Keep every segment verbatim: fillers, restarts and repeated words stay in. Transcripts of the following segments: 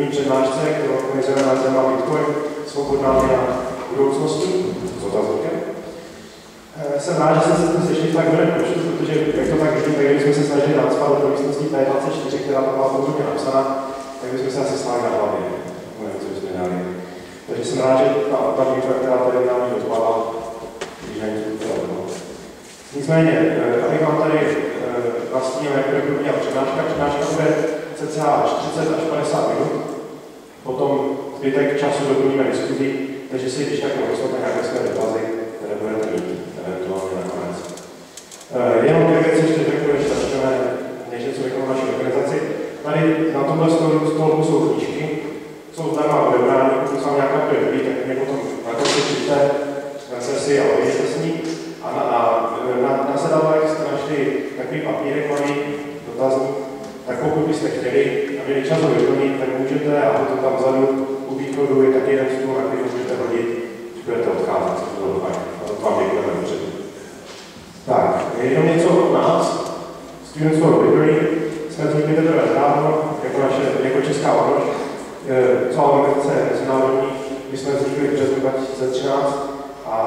první přednášce, kterou organizujeme na téma Bitcoin, svobodná měna budoucnosti, s otazníkem. Jsem rád, že jsme se tu sešli v tak velkém počtu, protože jak to tak vidím, tak když jsme se snažili nadspat do místnosti P dvacet čtyři, která tam byla původně napsaná, tak bychom se asi stáli na hlavě. Nevím, co bychom dělali. Takže jsem rád, že ta, ta výuka, která tady nám ji rozpadla, když není to teda. Nicméně, abych vám tady nastínil, jak bude probíhat přednáška. Přednáška bude cca čtyřicet až padesát minut. Potom zbytek času doplníme diskuzí, takže si když tak rozhodne nějaké své dotazy, které budete mít eventuálně nakonec. Jenom dvě věci ještě řeknu, než začneme, než něco řeknu o naší organizaci. Tady na tomhle stolu jsou knížky, jsou zdarma odebrání, pokud se vám nějaká bude líbí, tak mě potom na konci přijďte, se si a odjeďte s ní. A na, na, na, na sedadlech jste našli takový papírek malý, dotazník, tak pokud byste chtěli a měli čas ho vyplnit, tak můžete, a potom tam vzadu u východu je taky jeden stůl, na který můžete hodit, když budete odcházet, co to bylo fajn. A to vám děkujeme dopředu. Tak, jenom něco od nás. Students for Library jsme vznikli teprve nedávno, jako, naše, jako česká odnož. Celá organizace je mezinárodní, my jsme vznikli v březnu dva tisíce třináct a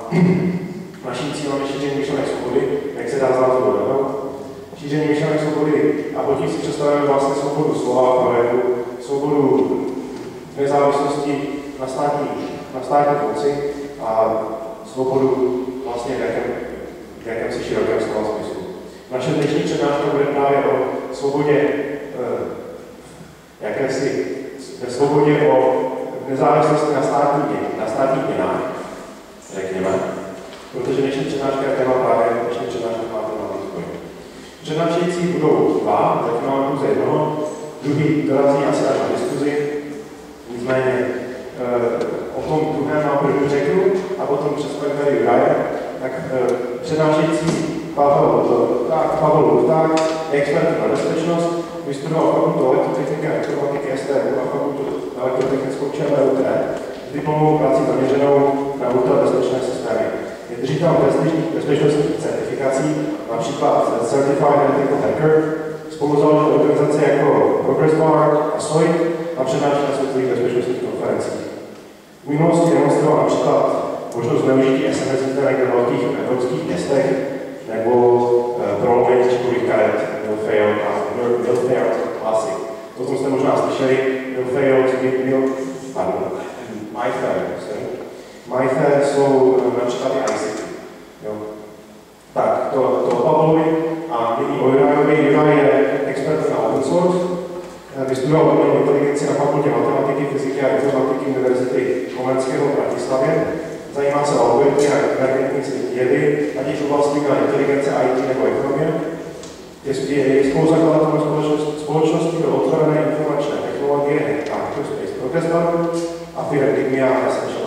naším cílem je šíření myšlenek svobody, jak se dá z názvu dodat. Šíření myšlenek svobody a pod tím si představujeme vlastně svobodu slova a projevu, svobodu nezávislosti na státní, na státní moci a svobodu vlastně v jakém, v jakém si širokém slova smyslu. Naše dnešní přednáška bude právě o svobodě, eh, jakési, svobodě o nezávislosti na státní, na státních měnách, řekněme. Protože dnešní přednáška je téma právě, dnešní přednáška má téma Bitcoin. Přednášející budou dva, zatím máme pouze jednoho, druhý dorazí asi až na diskuzi, nicméně e, o tom druhém mám první řeknu a potom představím tady Juraje. Tak e, přednášející Pavel Luták, Pavel Luták je expert na bezpečnost, vystudoval fakultu elektrotechniky a informatiky S T U a fakultu elektrotechnickou ČVUT s diplomovou prací zaměřenou na ultrabezpečné systémy. Je držitelem prestižních bezpečnostních certifikací, například Certified Ethical Hacker, spoluzaložil organizace jako Progress Bar a S O I a přednáší na světových bezpečnostních konferencích. V minulosti demonstroval například možnost zneužití S M S jízdenek ve velkých evropských městech nebo e, prolomení čipových karet Milfail a Milfail Classic. To tom jste možná slyšeli, Milfail, Mil, pardon, MyFair, sorry. MyFair jsou například i I C T. Jo. Tak, to, to o Pavlovi a nyní o Jurajovi. Juraj je expert na open source. Vystudoval umělou inteligenci na fakultě matematiky, fyziky a informatiky Univerzity Komenského v Bratislavě. Zajímá se o algoritmy a kybernetické vědy, ať již v oblasti inteligence, I T nebo ekonomie. Je, je spoluzakladatelem společnosti, společnosti pro otvorené informační technologie a Microspace Protestant a firmy Digmia a Essential.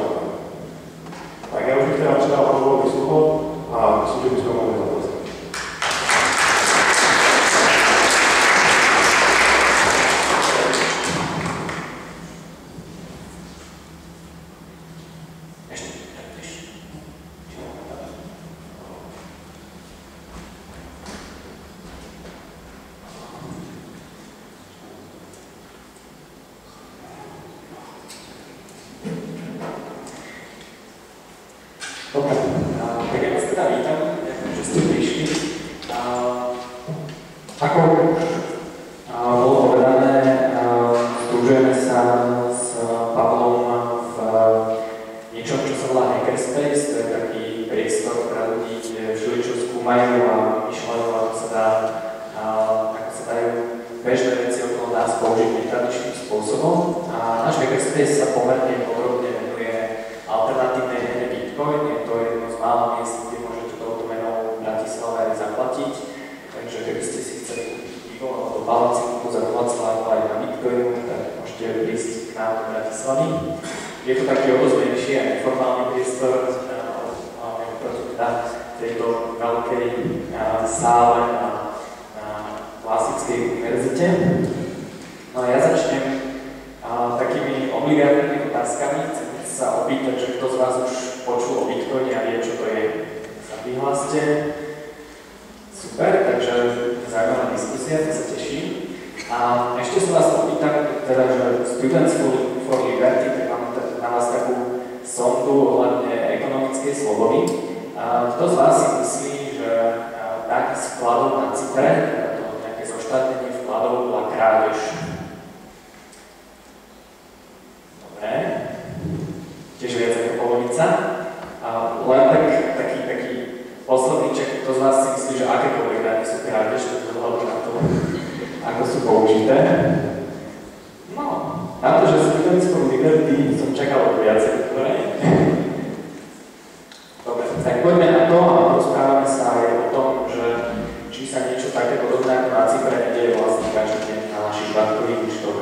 Tak já už bych teda předal Pavlovi slovo a myslím, že bychom mohli započít. Students for Liberty, tak mám na vás takú sondu ohľadne ekonomickej slobody. Kto z vás si myslí, že daň z vkladov na Cypre, teda to nejaké zoštátnenie vkladov, bola krádež? Dobre. Tiež viac ako polovica. Len tak, taký, taký posledný ček, kto z vás si myslí, že akékoľvek dane sú krádež, vzhľadom na to, ako sú použité. No, na to, že Students for Liberty som čakal viac, ktoré. Dobre, tak poďme na to a rozprávame sa aj o tom, že či sa niečo také podobné ako na Cypre nedieje vlastne každý deň na našich bankových účtoch.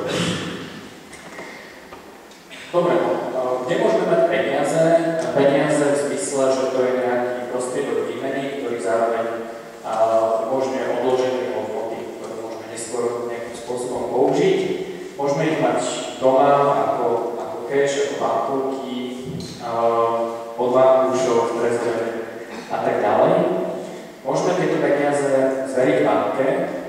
Dobre, kde môžeme mať peniaze? Peniaze v zmysle, že to je nejaký prostriedok výmeny, ktorý zároveň umožňuje odloženie hodnoty, ktoré môžeme neskôr nejakým spôsobom použiť. Môžeme ich mať doma ako, ako cash, ako bankovky, pod vankúšok, v trezore a tak ďalej. Môžeme tieto peniaze zveriť banke.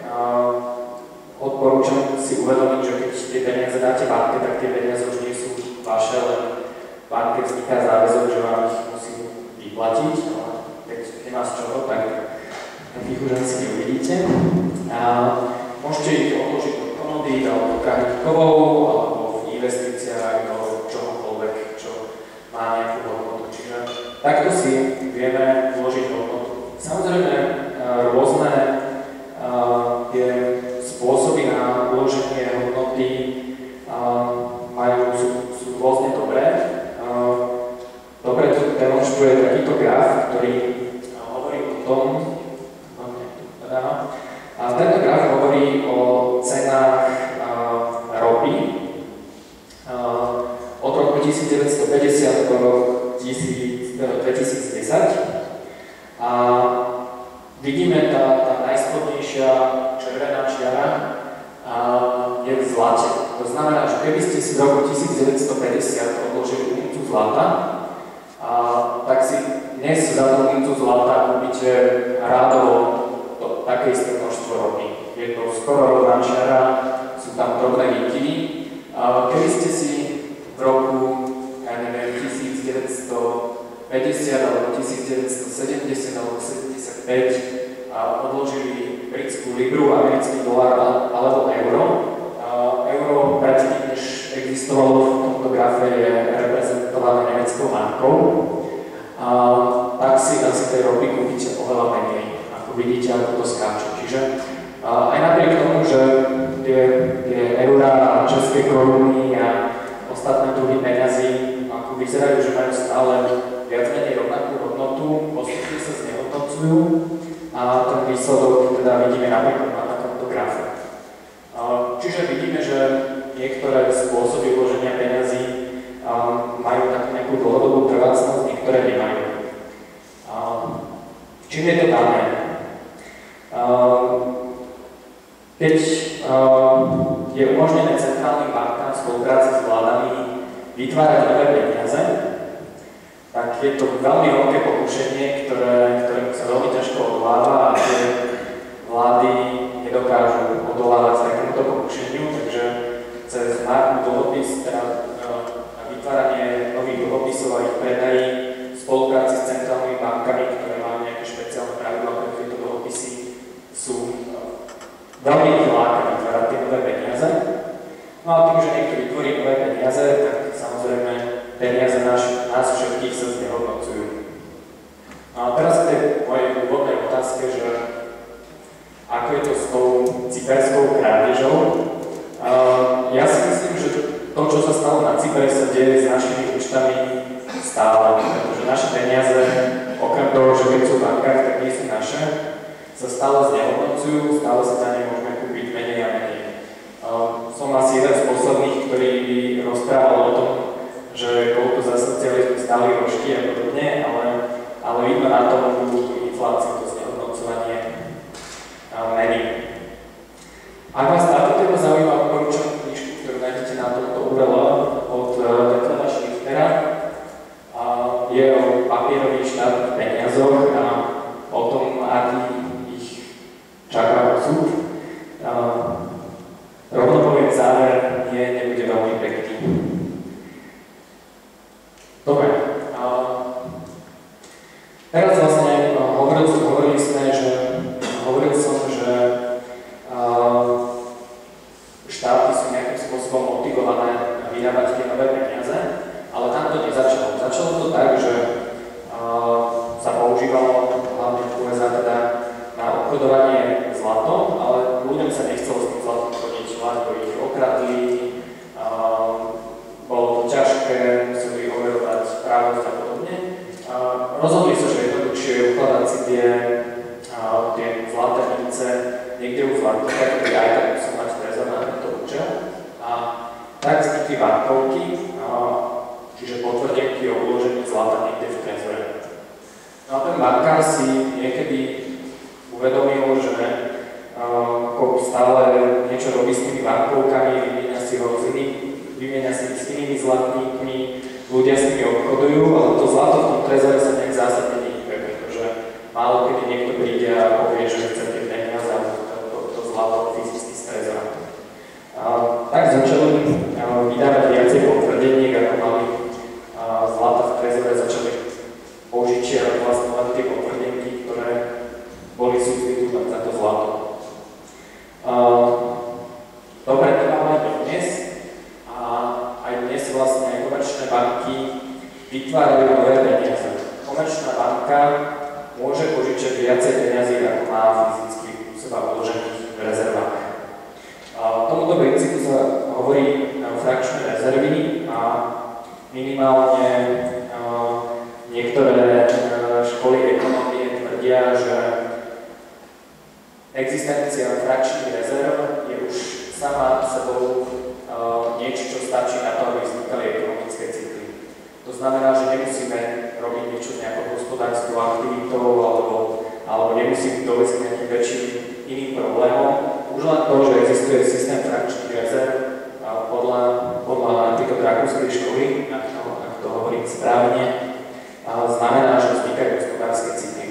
Odporúčam si uvedomiť, že keď tie peniaze dáte banke, tak tie peniaze už nie sú vaše, len banke vzniká záväzok, že vám ich musí vyplatiť, ale keď nemá z čoho, tak ich už asi neuvidíte. A môžete ich odložiť do komodít alebo krátkovou, alebo v investíciách do čohokoľvek, čo má nejakú hodnotu. Čiže takto si vieme vložiť hodnotu. Samozrejme, rôzne tie spôsoby na uloženie hodnoty majú, sú, sú rôzne dobré. Dobre to demonstruje takýto graf, ktorý hovorí o tom, a tento graf hovorí o cenách ropy od roku devätnásťstopäťdesiat do roku dvetisícdesať. A vidíme, tá, tá najspodnejšia červená čiara je v zlate. To znamená, že keby ste si v roku devätnásťstopäťdesiat odložili uncu zlata, a, tak si dnes za tú uncu zlata kúpite rádovo to, také isté množstvo ropy. Je to skoro rovná čiara, sú tam drobné výkyvy. Keby ste si v roku, ja neviem, devätnásťstopäťdesiat alebo devätnásťstosedemdesiat alebo sedemdesiatpäť odložili britskú libru, americký dolár alebo euro. Euro predtým, než existovalo v tomto grafe, je reprezentované nemeckou markou. Tak si asi tej ropy kúpite oveľa menej, ako vidíte, ako to skáče. Čiže aj napriek tomu, že tie, tie eurá a české koruny a ostatné druhy peňazí ako vyzerajú, že majú stále viac menej rovnakú hodnotu, postupne sa znehodnocujú a ten výsledok teda vidíme napríklad na takomto grafe. Čiže vidíme, že niektoré spôsoby uloženia peňazí majú takú nejakú dlhodobú trvácnosť, niektoré nemajú. Čím je to dané? Keď je umožnené centrálnym bankám v spolupráci s vládami vytvárať nové peniaze, tak je to veľmi veľké pokušenie, ktoré, ktorému sa veľmi ťažko odoláva a tie vlády nedokážu odolávať takémuto pokušeniu, takže cez nákup dlhopis, teda vytváranie nových dlhopisov a ich predají v spolupráci s centrálnymi bankami, ktoré majú nejaké špeciálne pravidlá pre tieto dlhopisy, sú veľmi ich láka vytvárať tie nové peniaze. No a tým, že niekto vytvorí nové peniaze, tak samozrejme peniaze nás, nás všetkých sa znehodnocujú. No a teraz k tej mojej úvodnej otázke, že ako je to s tou cyperskou krádežou. Uh, ja si myslím, že to, čo sa stalo na Cypre, sa deje s našimi účtami stále, pretože naše peniaze, okrem toho, že keď sú v bankách, tak nie sú naše, sa stále znehodnocujú, stále sa za ne môžeme kúpiť menej a menej. Uh, som asi jeden z posledných, ktorý by rozprával o tom, že koľko za socializmu stáli rožky a podobne, ale, ale vidno na tom tú infláciu, to znehodnocovanie uh, mení. Ak vás táto téma zaujíma, odporúčam knižku, ktorú nájdete na tomto ú er el od Detleva Schlichtera. Je o papierových štátnych peniazoch a o tom, aký ich čaká osud. Rovno poviem záver, nie, nebude veľmi pekný. čiže potvrdenky o uložení zlata niekde v trezore. No a ten bankár si niekedy uvedomil, že ako stále niečo robí s tými bankovkami, vymieňa si ho s inými, vymieňa si s inými zlatníkmi, ľudia s nimi obchodujú, ale to zlato v tom trezore sa nejak zásadne nehýbe, pretože málo kedy niekto príde a povie, že chce tie peniaze a to, to, to zlato fyzicky z trezora. A, tak začali vydávať viacej potvrdeniek, ako mali a, zlata v trezore, začali požičiavať vlastne len tie potvrdenky, ktoré boli substitútom za to zlato. A, dobre, to máme aj dnes a aj dnes vlastne aj komerčné banky vytvárajú nové peniaze. Komerčná banka môže požičať viacej peniazy, ako má fyzicky u seba uložených v rezervách. A tomuto princípu sa hovorí frakčné rezervy a minimálne niektoré školy ekonomie tvrdia, že existencia frakčných rezerv je už sama sebou niečo, čo stačí na to, aby vznikali ekonomické cykly. To znamená, že nemusíme robiť niečo s nejakou hospodárskou aktivitou alebo, alebo nemusíme dovesť k nejakým väčším iným problémom. Už len to, že existuje systém frakčných rezerv podľa, podľa napríklad rakúskej školy, ak to, ak to hovorím správne, znamená, že vznikajú hospodárske cykly.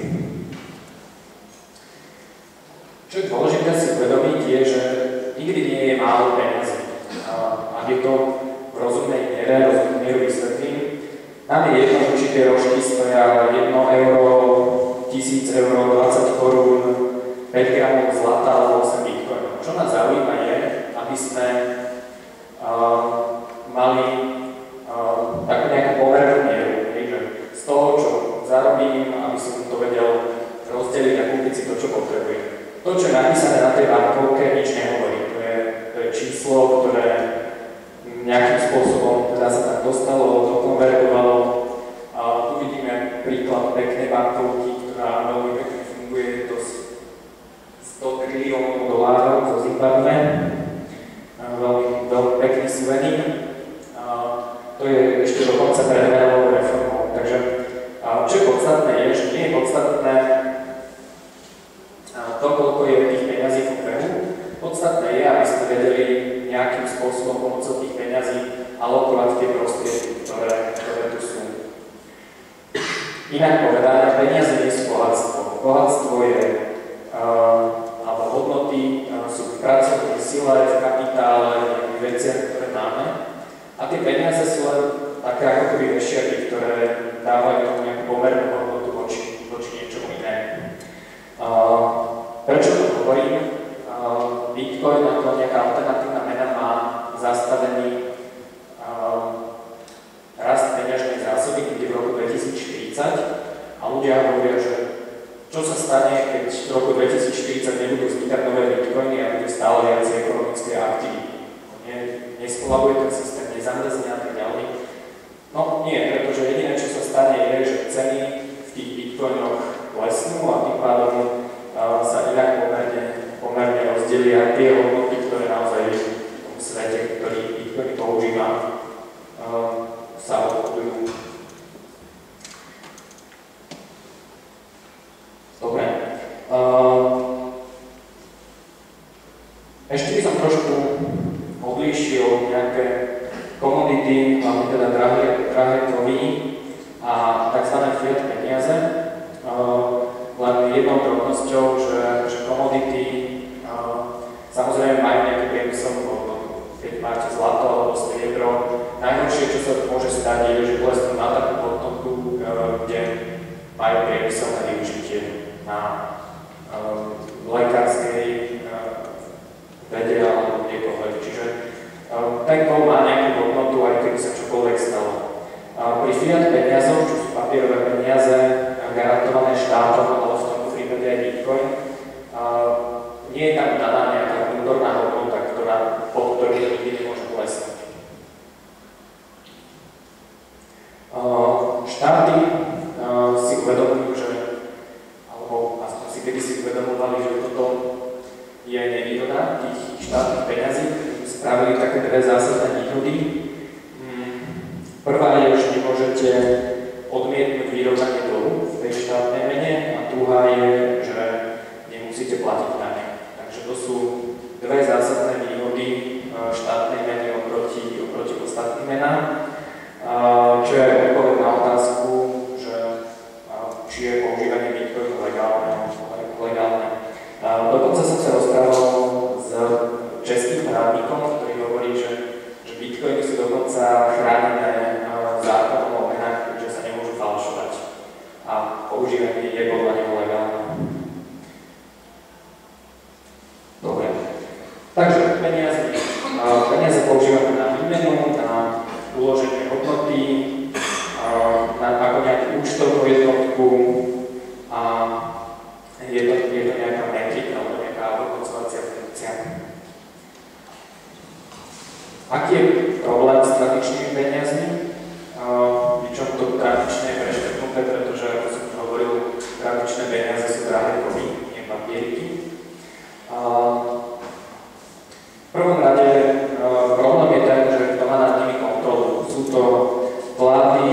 Čo je dôležité si uvedomiť je, že nikdy nie je málo peniazy. Ak je to v rozumnej miere, rozumnej mieru vysvetlím, máme jednoduchšie tie rožky stoja jedno euro, tisíc eur, dvadsať korún, päť gramov zlata alebo osem bitcoinov. Čo nás zaujíma je, aby sme uh, mali uh, takú nejakú pomernú mieru, že z toho, čo zarobím, aby som to vedel rozdeliť a kúpiť si to, čo potrebujem. To, čo je napísané na tej bankovke, nič nehovorí. To je, to je číslo, ktoré nejakým spôsobom teda sa tam dostalo, dokonvertovalo. A tu vidíme príklad peknej bankovky, ktorá veľmi pekne funguje. Je to sto triliónov dolárov zo Zimbabwe. Veľmi, veľmi pekný suvenír. To je ešte dokonca pred menovou reformou. Takže čo je podstatné je, že nie je podstatné to, koľko je tých peňazí v obehu. Podstatné je, aby sme vedeli nejakým spôsobom pomocou tých peňazí alokovať tie prostriedky, ktoré, ktoré tu sú. Inak povedané, peniaze nie sú bohatstvo. Bohatstvo je, uh, alebo hodnoty uh, sú v pracovnej sile, v kapitále, v veciach, ktoré máme. A tie peniaze sú len také ako keby vešiaky, ktoré dávajú tomu nejakú pomernú hodnotu voči, voči niečomu inému. Uh, prečo to hovorím? Uh, Bitcoin ako nejaká alternatívna mena má zastavený uh, rast peňažnej zásoby niekde v roku dvetisícštyridsať a ľudia hovoria, že čo sa stane, keď v roku dvetisícštyridsať nebudú vznikať nové bitcoiny a bude stále viac ekonomické aktivity. Nie, neskolabuje ten systém, nezamrzne a tak ďalej. No nie, pretože jediné, čo sa stane, je, že ceny v tých bitcoinoch klesnú a tým pádom uh, sa inak pomerne, pomerne rozdelia tie hodnoty, ktoré naozaj v tom svete, ktorý bitcoin používa, uh, sa obchodujú. Dobre. Uh, ešte by som trošku odlíšil nejaké komodity, hlavne teda drahé, drahé kovy a tzv. Fiat peniaze. Uh, len jednou drobnosťou, že, že komodity uh, samozrejme majú nejakú priemyselnú hodnotu. Keď máte zlato alebo striebro, najhoršie, čo sa môže stať, je, že klesnú na takú hodnotu, uh, kde majú priemyselné využitie na uh, lekárskej uh, vede alebo kdekoľvek. Čiže uh, ten kov má nejakú hodnotu, aj keby sa čokoľvek stalo. Uh, pri fiat peniazoch, čo sú papierové peniaze, garantované štátom, ale v tomto prípade aj Bitcoin, uh, nie je tam daná nejaká vnútorná hodnota, ktorá, pod ktorou nikdy nemôže klesnúť. Uh, štáty uh, si uvedomujú, že, alebo aspoň si kedy si uvedomovali, že toto je nevýhoda tých štátnych peňazí, ktorí spravili také dve zásadné výhody. Hmm. Prvá je, že nemôžete odmietnúť vyrovnanie dlhu v tej štátnej mene a druhá je, že nemusíte platiť dane. Takže to sú dve zásadné výhody štátnej meny oproti, oproti ostatným menám, čo je odpoveď na otázku, že či je používanie bitcoinu legálne. legálne. Dokonca som sa rozprával s českým právnikom, ktorý hovorí, že, že bitcoiny sú dokonca chránené zákonom o menách, že sa nemôžu falšovať a používanie je podľa neho legálne. Dobre. Takže peniaze. Peniaze používame na výmenu, na uloženie hodnoty, na ako nejakú účtovnú jednotku a je to, je to nejaká metrika alebo nejaká ohodnocovacia funkcia. Aký je problém s tradičnými peniazmi? Pričom to tradičné je preškrtnuté, pretože, ako som hovoril, tradičné peniaze sú drahé kovy, nie papieriky. V prvom rade problém je ten, že kto má nad nimi kontrolu. Sú to vlády,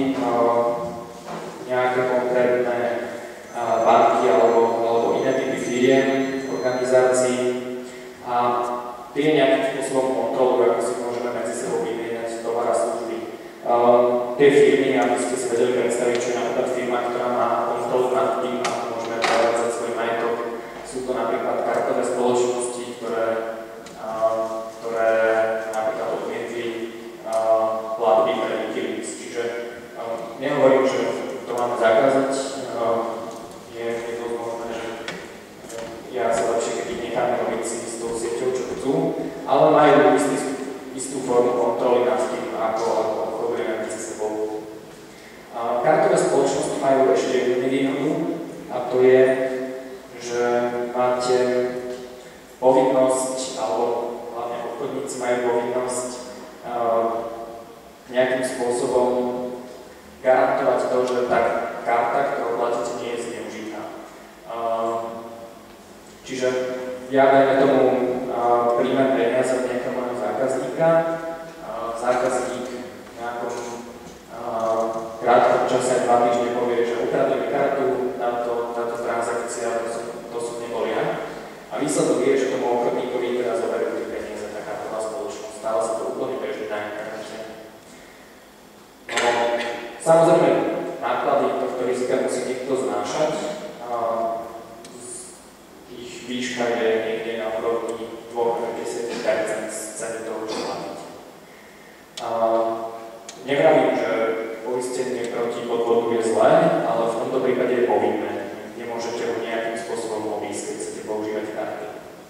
nejaké konkrétne banky alebo, alebo iné typy firiem, organizácií a tie nejakým spôsobom kontrolujú, ako si môžeme medzi sebou vymieňať tovar a služby. Uh, tie firmy, aby ste si vedeli predstaviť, čo je napríklad firma, ktorá má kontrolu nad tým, ako môžeme prevádzať svoj majetok. Sú to napríklad kartové spoločnosti, ktoré, uh, ktoré napríklad odmietli uh, platby pre Wikileaks. Čiže uh, nehovorím, že to máme zakázať. Uh, je, je to možné, že ja sa lepšie, keď ich necháme robiť si s tou sieťou, čo chcú, ale majú istý, istú formu kontroly nad tým, ako, ako obchodujeme medzi sebou. Kartové spoločnosti majú ešte jednu nevýhodu a to je, že máte povinnosť, alebo hlavne obchodníci majú povinnosť uh, nejakým spôsobom garantovať to, že tá karta, ktorú platíte, nie je zneužitá. Uh, čiže ja dajme tomu uh, príjmem peniaze od nejakého môjho zákazníka, uh, zákazník v nejakom uh, krátkom čase, dva týždne povie, že ukradli mi kartu, táto, táto transakcia, to som, to som nebol ja. A výsledok je, že tomu obchodníkovi teraz zoberú tie peniaze, tá kartová spoločnosť. Stále sa to úplne beží na internete. No, samozrejme, náklady tohto rizika musí niekto znášať. Uh, ich výška je niekde na úrovni dva až desať percent z ceny toho, čo platíte. Uh, nevravím, že poistenie proti podvodu je zlé, ale v tomto prípade je povinné. Nemôžete ho nejakým spôsobom obísť, keď chcete používať karty.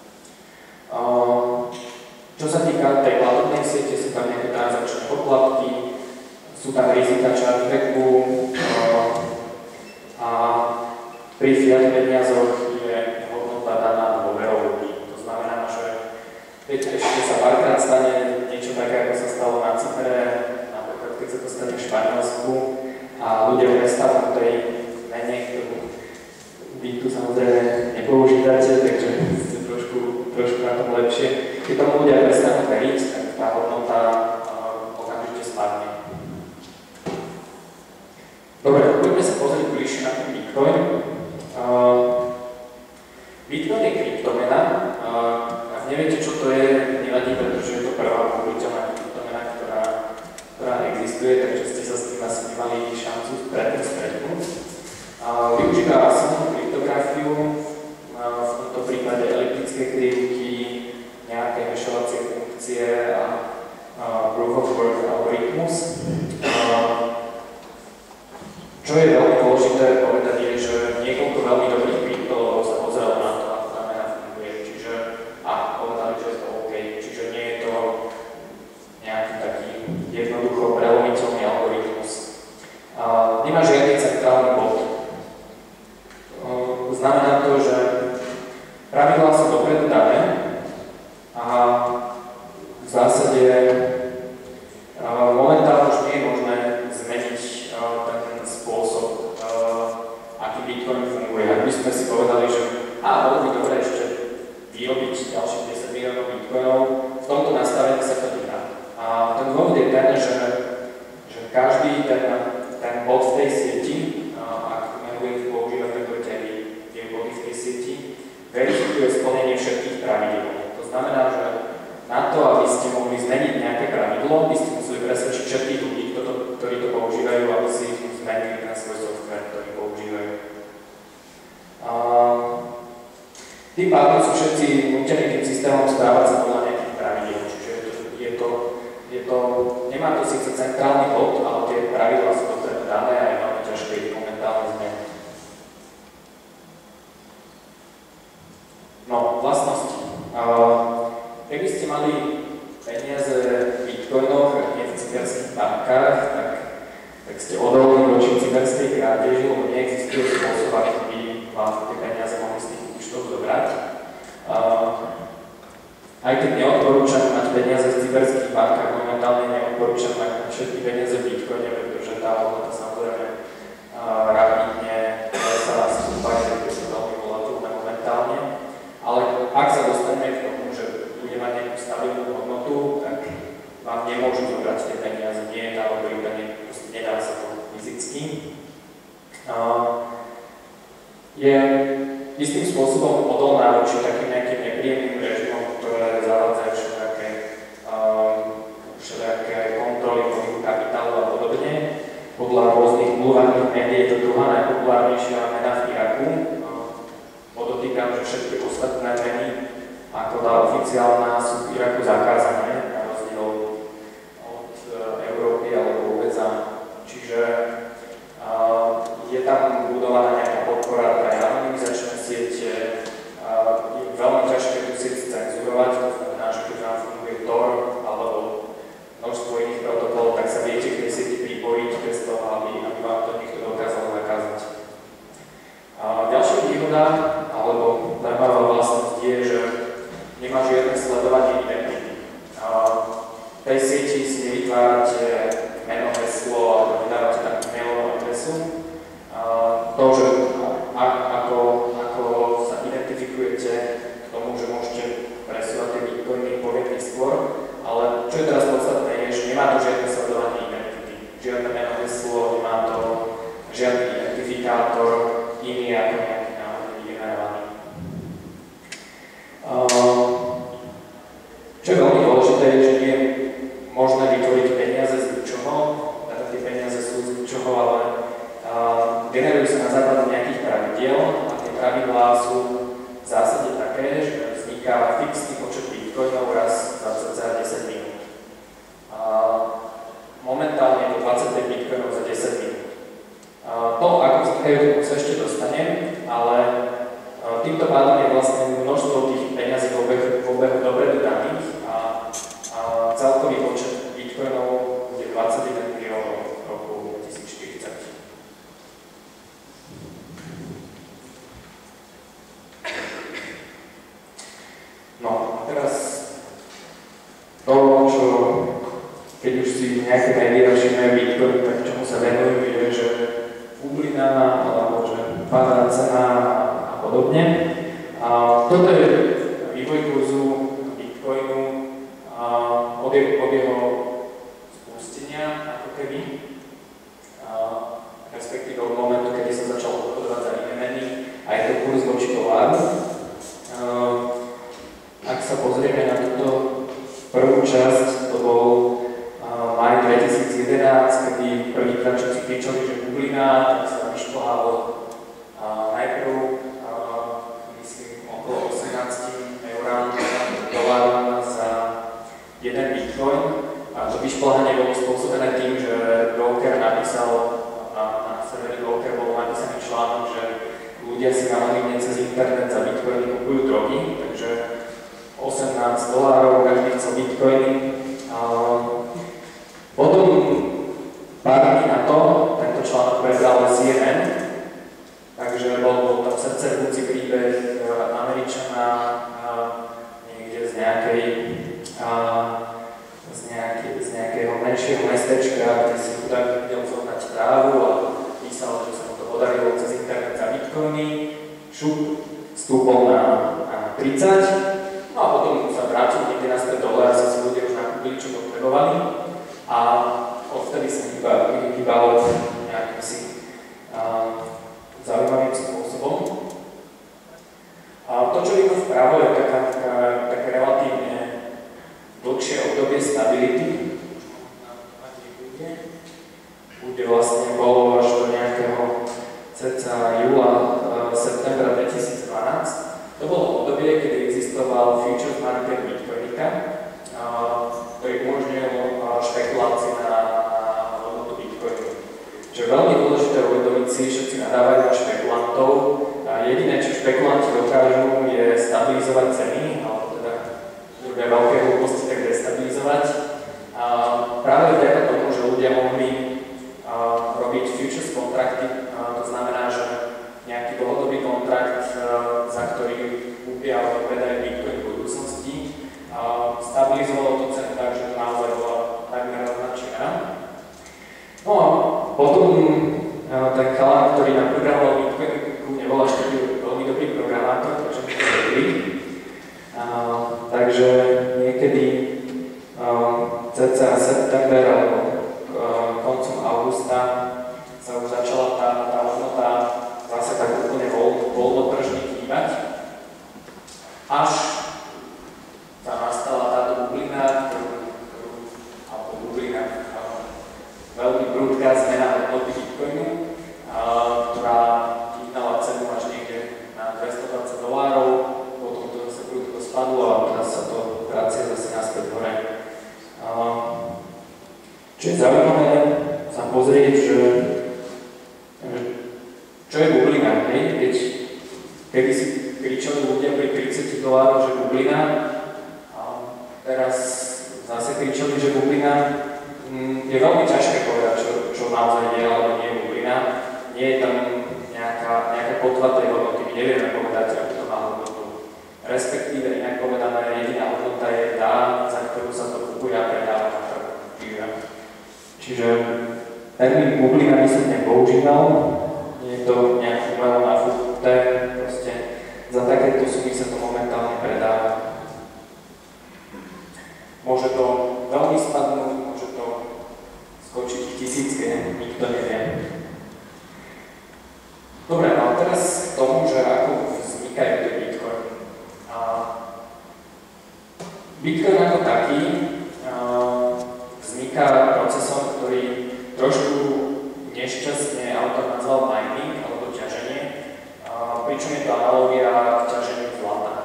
Uh, čo sa týka tej platobnej siete, sú tam nejaké transakčné poplatky, sú tam rizika chargebacku uh, a pri fiat peniazoch je hodnota daná dôverou ľudí. To znamená, že keď ešte sa párkrát stane niečo také, ako sa stalo na Cypre, napríklad keď sa to stane v Španielsku a ľudia prestanú tej mene, ktorú vy tu samozrejme nepoužívate, takže ste trošku, trošku na tom lepšie. Keď tomu ľudia prestanú veriť, tak tá hodnota uh, okamžite spadne. Dobre, poďme sa pozrieť bližšie na ten Bitcoin. Uh, Bitcoin je kryptomena. Uh, ak neviete, čo to je, nevadí, pretože je to prvá použiteľná kryptomena, ktorá, ktorá existuje, takže ste sa s tým asi nemali šancu predtým stretnúť. Uh, využíva samotnú kryptografiu, uh, v tomto prípade elliptické krivky, nejaké hašovacie funkcie a uh, proof of work algoritmus. Uh, Čo je veľmi dôležité povedať je, že niekoľko veľmi dobrých kryptologov sa pozeralo na to, ako tá mena funguje, čiže a povedali, že je to OK, čiže nie je to nejaký taký jednoducho prelomiteľný algoritmus. Uh, nemá žiadny centrálny bod. Uh, znamená to, že pravidlá sú dopredu dané a v zásade uh, momentálne už nie je možné zmeniť uh, ten spôsob uh, každý ten, ten bod v tej sieti, ak budete používať, tak budete aj tie body v tej sieti, verifikuje splnenie všetkých pravidel. To znamená, že na to, aby ste mohli zmeniť nejaké pravidlo, by ste museli presvedčiť všetkých ľudí, ktorí to používajú, aby si ich zmenili na svoj software, ktorý používajú. Tým pádom sú všetci nútení tým systémom správať sa podľa nejakých pravidel. Čiže je to, je to, je to, nemá to síce centrálny bod, ale tie pravidlá sú dopredu dané a je veľmi ťažké ich momentálne zmeniť. No, vlastnosti. Keby ste mali peniaze v bitcoinoch a nie v cyberských bankách, tak, tak ste odolní voči cyberskej krádeži, lebo neexistuje spôsob, ako by vám tie peniaze mohli z tých účtov zobrať. Aj keď neodporúčam mať peniaze v cyberských bankách, momentálne neodporúčam mať všetky peniaze v bitcoine, pretože tá hodnota samozrejme rapidne sa stúpa, je to veľmi volatilné momentálne. Ale ak sa dostaneme k tomu, že bude mať nejakú stabilnú hodnotu, tak vám nemôžu zobrať tie peniaze, nie je tá lobrika, nedá sa to fyzicky. Je istým spôsobom odolná voči takým nejakým nepríjemným režimom, ktoré zavádzajú všelijaké, všelijaké kontroly pohybu kapitálu a podobne. Podľa rôznych bulvárnych médií je to druhá najpopulárnejšia mena v Iraku. Podotýkam, že všetky ostatné meny, ako tá oficiálna, sú v Iraku zakázané, na rozdiel od Európy alebo ú es á. Čiže uh, je tam budovaná nejaká podpora pre anonymizačné siete, uh, je veľmi ťažké tú sieť cenzurovať, to znamená, že keď vám funguje Tor alebo množstvo iných protokolov, tak sa viete k tej sieti pripojiť bez toho, aby, aby vám to niekto dokázal zakázať. Uh, ďalšia výhoda alebo zaujímavá vlastnosť je, že nemá žiadne sledovanie identity. V tej sieti si nevytvárate meno, heslo alebo nedávate tam e-mailovú adresu. To, že ako, ako sa identifikujete k tomu, že môžete presúvať tie bitcoiny, poviem neskôr, ale čo je teraz podstatné je, že nemá to žiadne sledovanie identity. Žiadne meno, heslo, nemá to žiadny identifikátor iný ako nejaký náhodný vygenerovaný. Čo je veľmi dôležité, je, že nie je možné vytvoriť peniaze z ničoho, teda tie peniaze sú z ničoho, ale uh, generujú sa na základe nejakých pravidiel a tie pravidlá sú v zásade také, že vzniká fixný počet bitcoinov raz za cca desať minút. Uh, momentálne je to dvadsaťpäť bitcoinov za desať minút. Uh, to, ako vznikajú, tomu sa ešte dostanem, ale uh, týmto pádom je vlastne množstvo tých peniazí v obehu, v obehu dopredu daných a, a celkový počet bitcoinov bude dvadsaťjeden miliónov v roku dvetisícštyridsať. No a teraz to, čo keď už si nejaké médiá všimnajú bitcoin, tak čomu sa venujú, je, že bublina alebo že padá cena a podobne. A toto je vývoj kurzu bitcoinu a od, je, od jeho spustenia, ako keby, a respektíve od momentu, kedy sa začal obchodovať za iné meny, aj to kurz voči doláru. Ak sa pozrieme na túto prvú časť, to bol maj dvetisícjedenásť, kedy prvýkrát všetci kričali, že bublina, tak sa vyšplhalo najprv okolo osemnásť eurám dolárov za jeden bitcoin. A to vyšplhanie bolo spôsobené tým, že broker napísal, na, na serveri broker bol napísaný článok, že ľudia si anonymne cez internet za bitcoiny kupujú drogy, takže osemnásť dolárov, každý chcel bitcoiny. A potom pár dní na to tento článok prebral C N N, takže bol, bol tam srdcervúci príbeh Američana niekde z nejakej a, z, nejakej, z nejakého menšieho mestečka, kde si chudák videl zohnať trávu a písal, že sa mu to podarilo cez internet za bitcoiny, šup, vstúpol na, na tridsať, no a potom sa vrátil niekde naspäť dole a sa si ľudia už nakúpili, čo potrebovali a odvtedy sa iba bude vlastne bolo až do nejakého cca júla, septembra dvetisícdvanásť. To bolo obdobie, kedy existoval futures market Bitcoinika, ktorý umožnil špekulácie na hodnotu Bitcoinu. Čo je veľmi dôležité uvedomiť si, všetci nadávajú na špekulantov. Jediné, čo špekulanti dokážu, je stabilizovať ceny, alebo teda druhé veľké hlúposti, tak destabilizovať. A práve vďaka tomu, že ľudia mohli uh, robiť futures kontrakty, uh, to znamená, že nejaký dlhodobý kontrakt, uh, za ktorý kúpia alebo predajú Bitcoin v budúcnosti, uh, stabilizovalo to cenu tak, že to naozaj bola takmer označená. No a potom uh, ten chalan, ktorý naprogramoval Bitcoin, nebol až taký veľmi dobrý programátor, takže mi to vedeli. Uh, takže niekedy uh, cca september alebo uh, koncom augusta sa už začala tá, tá hodnota zase tak úplne voľ, voľnotržne hýbať. Až sa nastala táto bublina, ktorú, ktorú, alebo bublina, uh, veľmi prudká zmena hodnoty Bitcoinu, uh, ktorá vyhnala cenu až niekde na dvestodvadsať dolárov, potom to zase prudko spadlo a teraz sa to vracia zase naspäť hore. Čo je zaujímavé sa pozrieť, že čo je bublina, hej? Keď keby si kričali ľudia pri tridsať dolárov, že bublina, a teraz zase kričali, že bublina, je veľmi ťažké povedať, čo, čo naozaj je alebo nie je bublina. Nie je tam nejaká, nejaká potva tej hodnoty, my nevieme povedať, ako to má hodnotu. Respektíve, inak povedané, jediná hodnota je tá, za ktorú sa to kupuje a predáva na trhu. Čiže termín bublina by som nepoužíval, je to nejak umelo nafúknuté, proste za takéto sumy sa to momentálne predáva. Môže to veľmi spadnúť, môže to skočiť v tisícke, nikto nevie. Dobre, no a teraz k tomu, že ako vznikajú tie Bitcoin. A Bitcoin ako taký vzniká procesom, ktorý trošku nešťastne autor nazval mining alebo ťaženie, pričom je to analogia k ťaženiu zlata.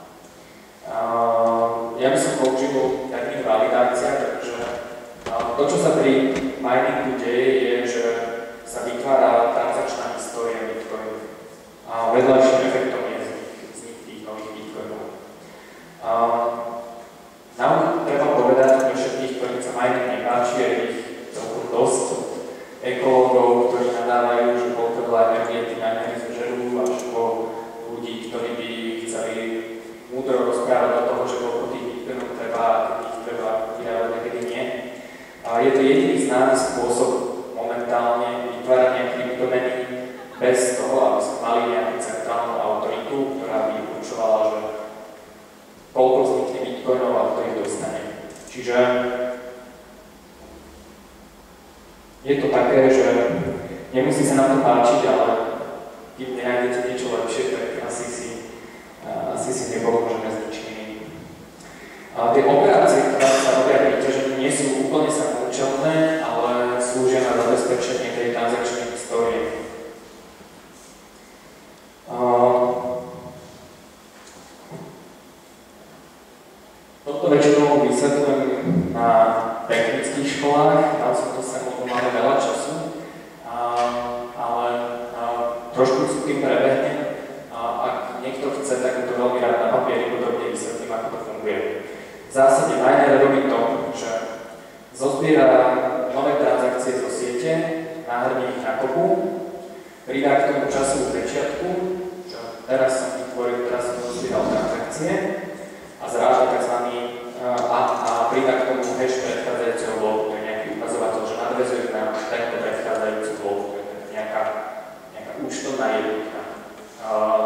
Ja by som použil termín validácia, takže to, čo sa pri miningu deje, je, že sa vytvára transakčná história Bitcoinu. A vedľajším efektom je vznik tých nových Bitcoinov. Nám treba povedať pre všetkých, ktorým sa mining nepáči, je ich celkom dosť. Ekológov, ktorí nadávajú, že koľko veľa energie tí minery zožerú, až po ľudí, ktorí by chceli múdro rozprávať o toho, že koľko tých Bitcoinov treba, keď ich treba vydávať, niekedy nie. A je to jediný známy spôsob momentálne vytvárania kryptomeny bez toho, aby sme mali nejakú centrálnu autoritu, ktorá by určovala, že koľko vznikne Bitcoinov a kto ich dostane. Čiže je to také, že nemusí sa nám to páčiť, ale keď nenájdete niečo lepšie, tak asi si, asi si nepomôžeme s ničím. Tie operácie, ktoré sa robia pri ťažení, nie sú úplne samoúčelné, ale slúžia na zabezpečenie tej transakčnej histórie. Toto väčšinou vysvetľujem na technických školách, tam som to sem, lebo máme veľa času, a, ale a, trošku s tým prebehnem. A, ak niekto chce, tak to veľmi rád na papieri podrobne vysvetlím, ako to funguje. V zásade miner robí to, že zozbiera nové transakcie zo siete, nahrnie ich na kopu, pridá k tomu časovú pečiatku, čo teraz som vytvoril, teraz som zozbieral transakcie, a zráža tzv. A, a pridá k tomu hash predchádzajúceho bloku, to je nejaký ukazovateľ, že nadväzuje na tento predchádzajúci blok, to je nejaká, nejaká účtovná jednotka. Uh,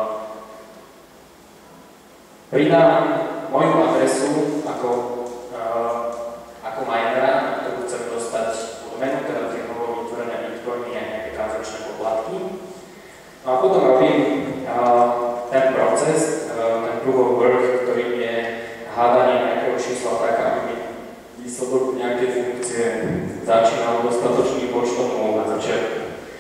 pridám moju adresu ako, uh, ako minera, na ktorú chcem dostať odmenu, teda tie novo vytvorené bitcoiny a nejaké transakčné poplatky. No a potom robím uh, ten proces, uh, ten proof of work, ktorým je hádanie nejakého čísla tak, aby mi výsledok nejakej funkcie začal začínalo dostatočným počtom nôl na začiatku.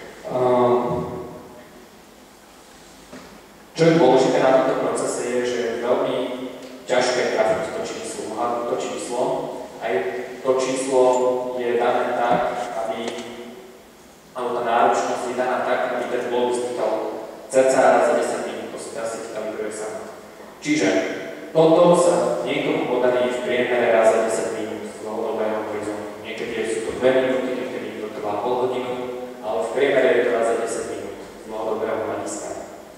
Čo je dôležité na tomto procese je, že je veľmi ťažké trafiť to číslo, odhadnúť to číslo. Aj to číslo je dané tak, aby, alebo tá náročnosť je daná tak, aby ten blok vznikal cca za desať minút, to si dá si chytali prvé sama. Čiže toto sa niekomu podarí v priemere raz za desať minút z dlhodobého horizontu. Niekedy sú to dve minúty, niekedy to trvá pol hodinu, ale v priemere je to raz za desať minút z dlhodobého hľadiska.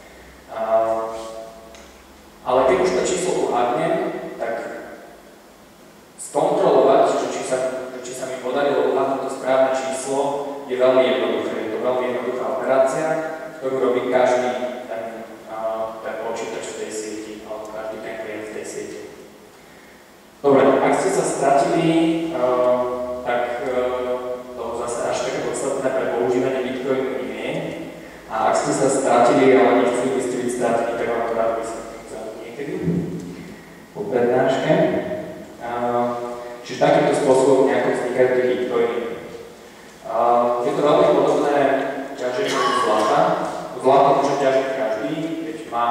Ale keď už to číslo uhádnem, tak skontrolovať, že či sa, že či sa mi podarilo uhádnuť to správne číslo, je veľmi jednoduché. Je to veľmi jednoduchá operácia, ktorú robí každý ten, ten počítač v tej sieti, alebo každý ten klient v tej sieti. Dobre, ak ste sa stratili, tak to zase až také podstatné pre používanie Bitcoinu nie je. A ak ste sa stratili, ale nechceli by ste byť stratili, tak vám to rád vysvetlím za niekedy po prednáške. Čiže takýmto spôsobom nejako vznikajú tie Bitcoiny. Je to veľmi podobné ťaženiu zlata. Zlato môže ťažiť každý, keď má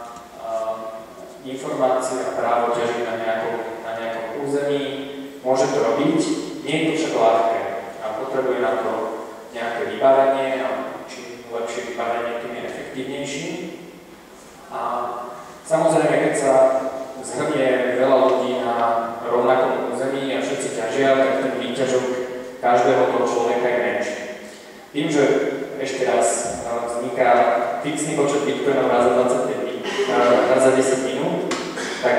informácie a právo ťažiť na nejakom, na nejakom území. Môže to robiť, nie je to však ľahké. A potrebuje na to nejaké vybavenie, a čím lepšie vybavenie, tým je efektívnejší. A samozrejme, keď sa zhrnie veľa ľudí na rovnakom území a všetci ťažia, tak ten výťažok každého toho človeka je menší. Tým, že ešte raz vzniká fixný počet bitcoinov raz za dvadsaťpäť minút, raz za desať minút, tak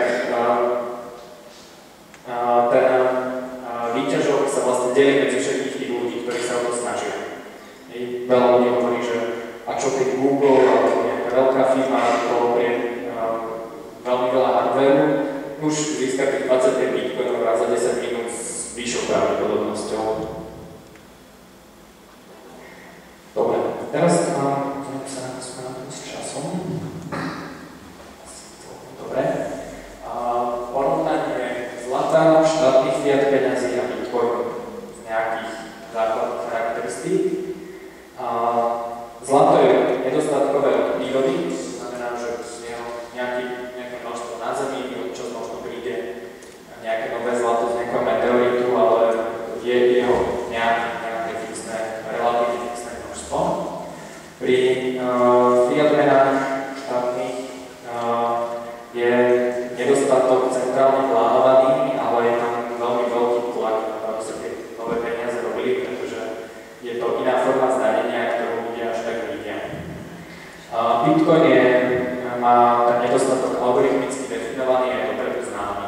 ten výťažok sa vlastne delí medzi všetkých tých ľudí, ktorí sa o to snažia. Veľa ľudí hovorí, že a čo keď Google alebo nejaká veľká firma toho prie veľmi veľa hardwareu, už získa tých dvadsaťpäť bitcoinov raz za desať minút s vyššou pravdepodobnosťou. Dobre, teraz uh, sa na to správne s časom. Dobre. Uh, porovnanie zlata, štátnych fiat peňazí a bitcoinu z nejakých základných charakteristík. Uh, zlato je nedostatkové od prírody, to znamená, že z neho nejaký, nejaké množstvo na Zemi, občas možno príde nejaké nové zlato z nejakého meteoritu, ale je jeho nejaké, nejaké fixné, relatívne fixné množstvo. Pri uh, fiat menách štátnych uh, je nedostatok centrálne plánovaný, ale je tam veľmi veľký tlak na to, aby sa tie nové peniaze robili, pretože je to iná forma zdanenia, ktorú ľudia až tak nevidia. Uh, Bitcoin je, má ten nedostatok algoritmicky definovaný a je dopredu známy.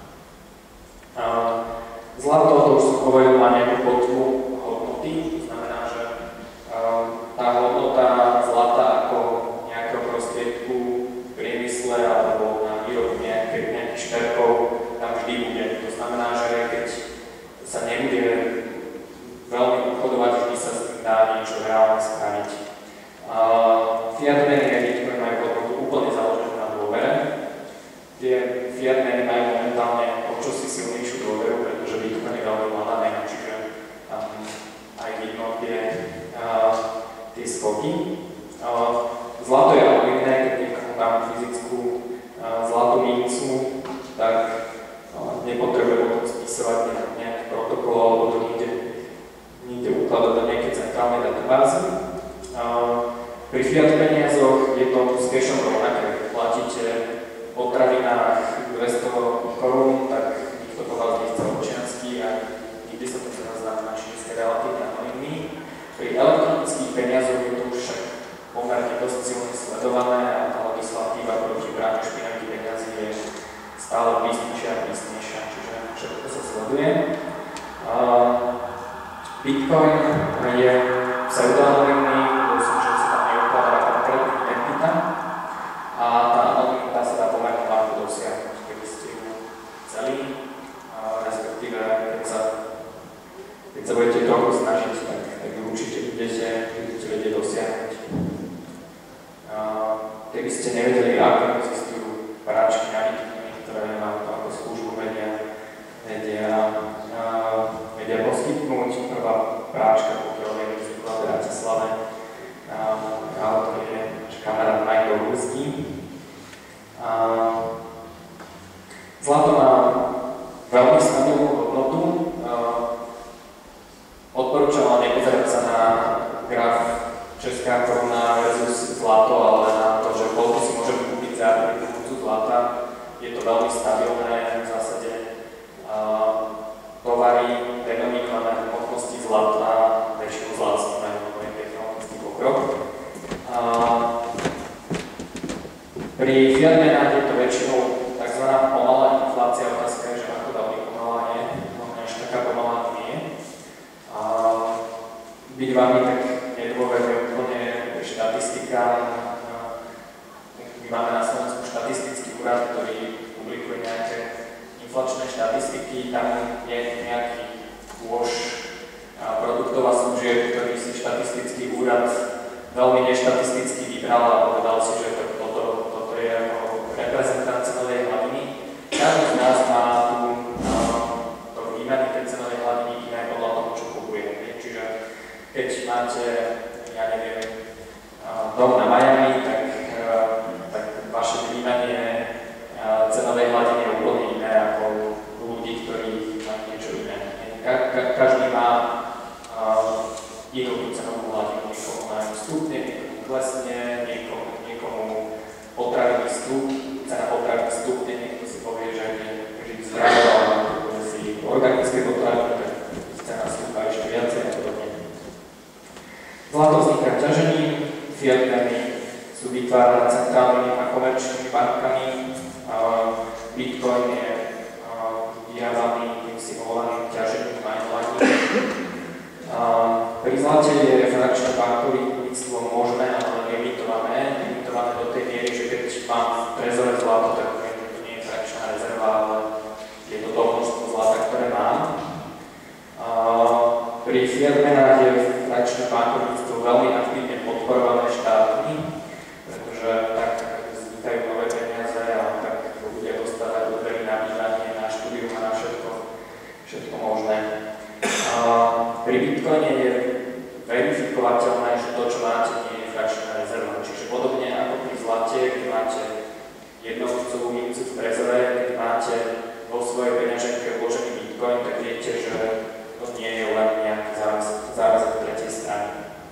Uh, Zlato, to už som hovoril, má nejakú potvu hodnoty, to znamená, že uh, tá hodnota zlata ako nejakého prostriedku v priemysle alebo na výrobu nejakých šperkov tam vždy bude. To znamená, že keď sa nebude veľmi obchodovať, vždy sa s tým dá niečo reálne spraviť. Uh, fiat meny a Bitcoin majú hodnotu úplne založenú na dôvere. Tie fiat meny majú momentálne o čosi silnejšiu dôveru, pretože Bitcoin je veľmi mladá mena, čiže um, aj vidno tie, uh, tie skoky. Uh, zlato je ale iné, keď niekomu dám fyzickú uh, zlatú mincu, tak uh, nepotrebuje potom spisovať nejaký protokol alebo to niekde, niekde ukladať do nejakej centrálnej databázy. Uh, pri fiat peniazoch je to s cashom rovnaké. Keď platíte v potravinách dvesto korún, tak nikto to vás nechce občiansky a nikdy sa to cena znamená čínske relatívne anonymný. Pri elektronických peniazoch je to už však pomerne dosť silne sledované a tá legislatíva proti praniu špinavých peniazí je stále prísnejšia a prísnejšia, čiže všetko sa sleduje. Uh, Bitcoin je pseudoanonymný, to sú, že sa tam neukladá konkrétna identita a tá anonymita sa dá pomerne ľahko dosiahnuť, keby ste ju chceli, uh, respektíve keď sa, keď sa budete trochu snažiť, tak, tak ju určite budete, budete vedieť dosiahnuť. Uh, keby ste nevedeli, ako existujú práčky na Bitcoin, ktoré vám ako službu vedia, vedia, uh, vedia poskytnúť. Prvá práčka, pokiaľ viem, že bola v Bratislave. Autor je kamarát Michael Husky. Zlato má veľmi stabilnú hodnotu. Odporúčam ale nepozerať sa na graf česká koruna versus zlato, ale na to, že koľko si môžeme kúpiť za jednu uncu zlata. Je to veľmi stabilné, v zásade tovary denominované hmotnosti zlata väčšinou zlacnú lebo je technologický pokrok. Pri firmenách je to väčšinou tzv. Pomalá inflácia, otázka je, že ako veľmi pomalá je, možno až taká pomalá nie je. Byť vami tak nedôveruje úplne štatistikám. My máme na Slovensku štatistický úrad, ktorý publikuje nejaké inflačné štatistiky, tam je nejaký kôž produktov a služieb, ktorý si štatistický úrad veľmi neštatisticky vybral a povedal si, že to, toto, toto je ako reprezentant cenovej hladiny. Každý z nás má tu to vnímanie tej cenovej hladiny iné podľa toho, čo kupuje. Čiže keď máte, ja neviem, dom na Miami, tak, tak vaše vnímanie cenovej hladiny je úplne iné ako ľudí, ktorí majú niečo iné. Ka- ka- každý má uh, inú cenovú hladinu, niekomu majú stupne, niekomu klesne, niekomu, niekomu potraviny stup, cena potraviny stupne, niekto si povie, že je žiť zdravo, ale povie si organické potraviny, tak cena stúpa ešte viacej a podobne. Zlato vzniká ťažením, fiatami sú vytvárané centrálnymi a komerčnými bankami. Bitcoin je vyrábaný tým simulovaným ťažením majnovaním. Pri zlate je frakčné bankovníctvo možné, ale limitované. Limitované do tej miery, že keď mám v trezore zlato, tak to nie je frakčná rezerva, ale je to to množstvo zlata, ktoré mám. Pri firmenách je frakčné bankovníctvo veľmi aktívne podporované štátmi, pretože tak vznikajú nové peniaze a tak ľudia dostávajú úvery na bývanie, na štúdium a na všetko, všetko možné. Pri Bitcoine je verifikovateľné, že to, čo máte, nie je frakčná rezerva. Čiže podobne ako pri zlate, keď máte jednouncovú mincu v trezore, keď máte vo svojej peňaženke vložený Bitcoin, tak viete, že to nie je len nejaký záväzok tretej strany.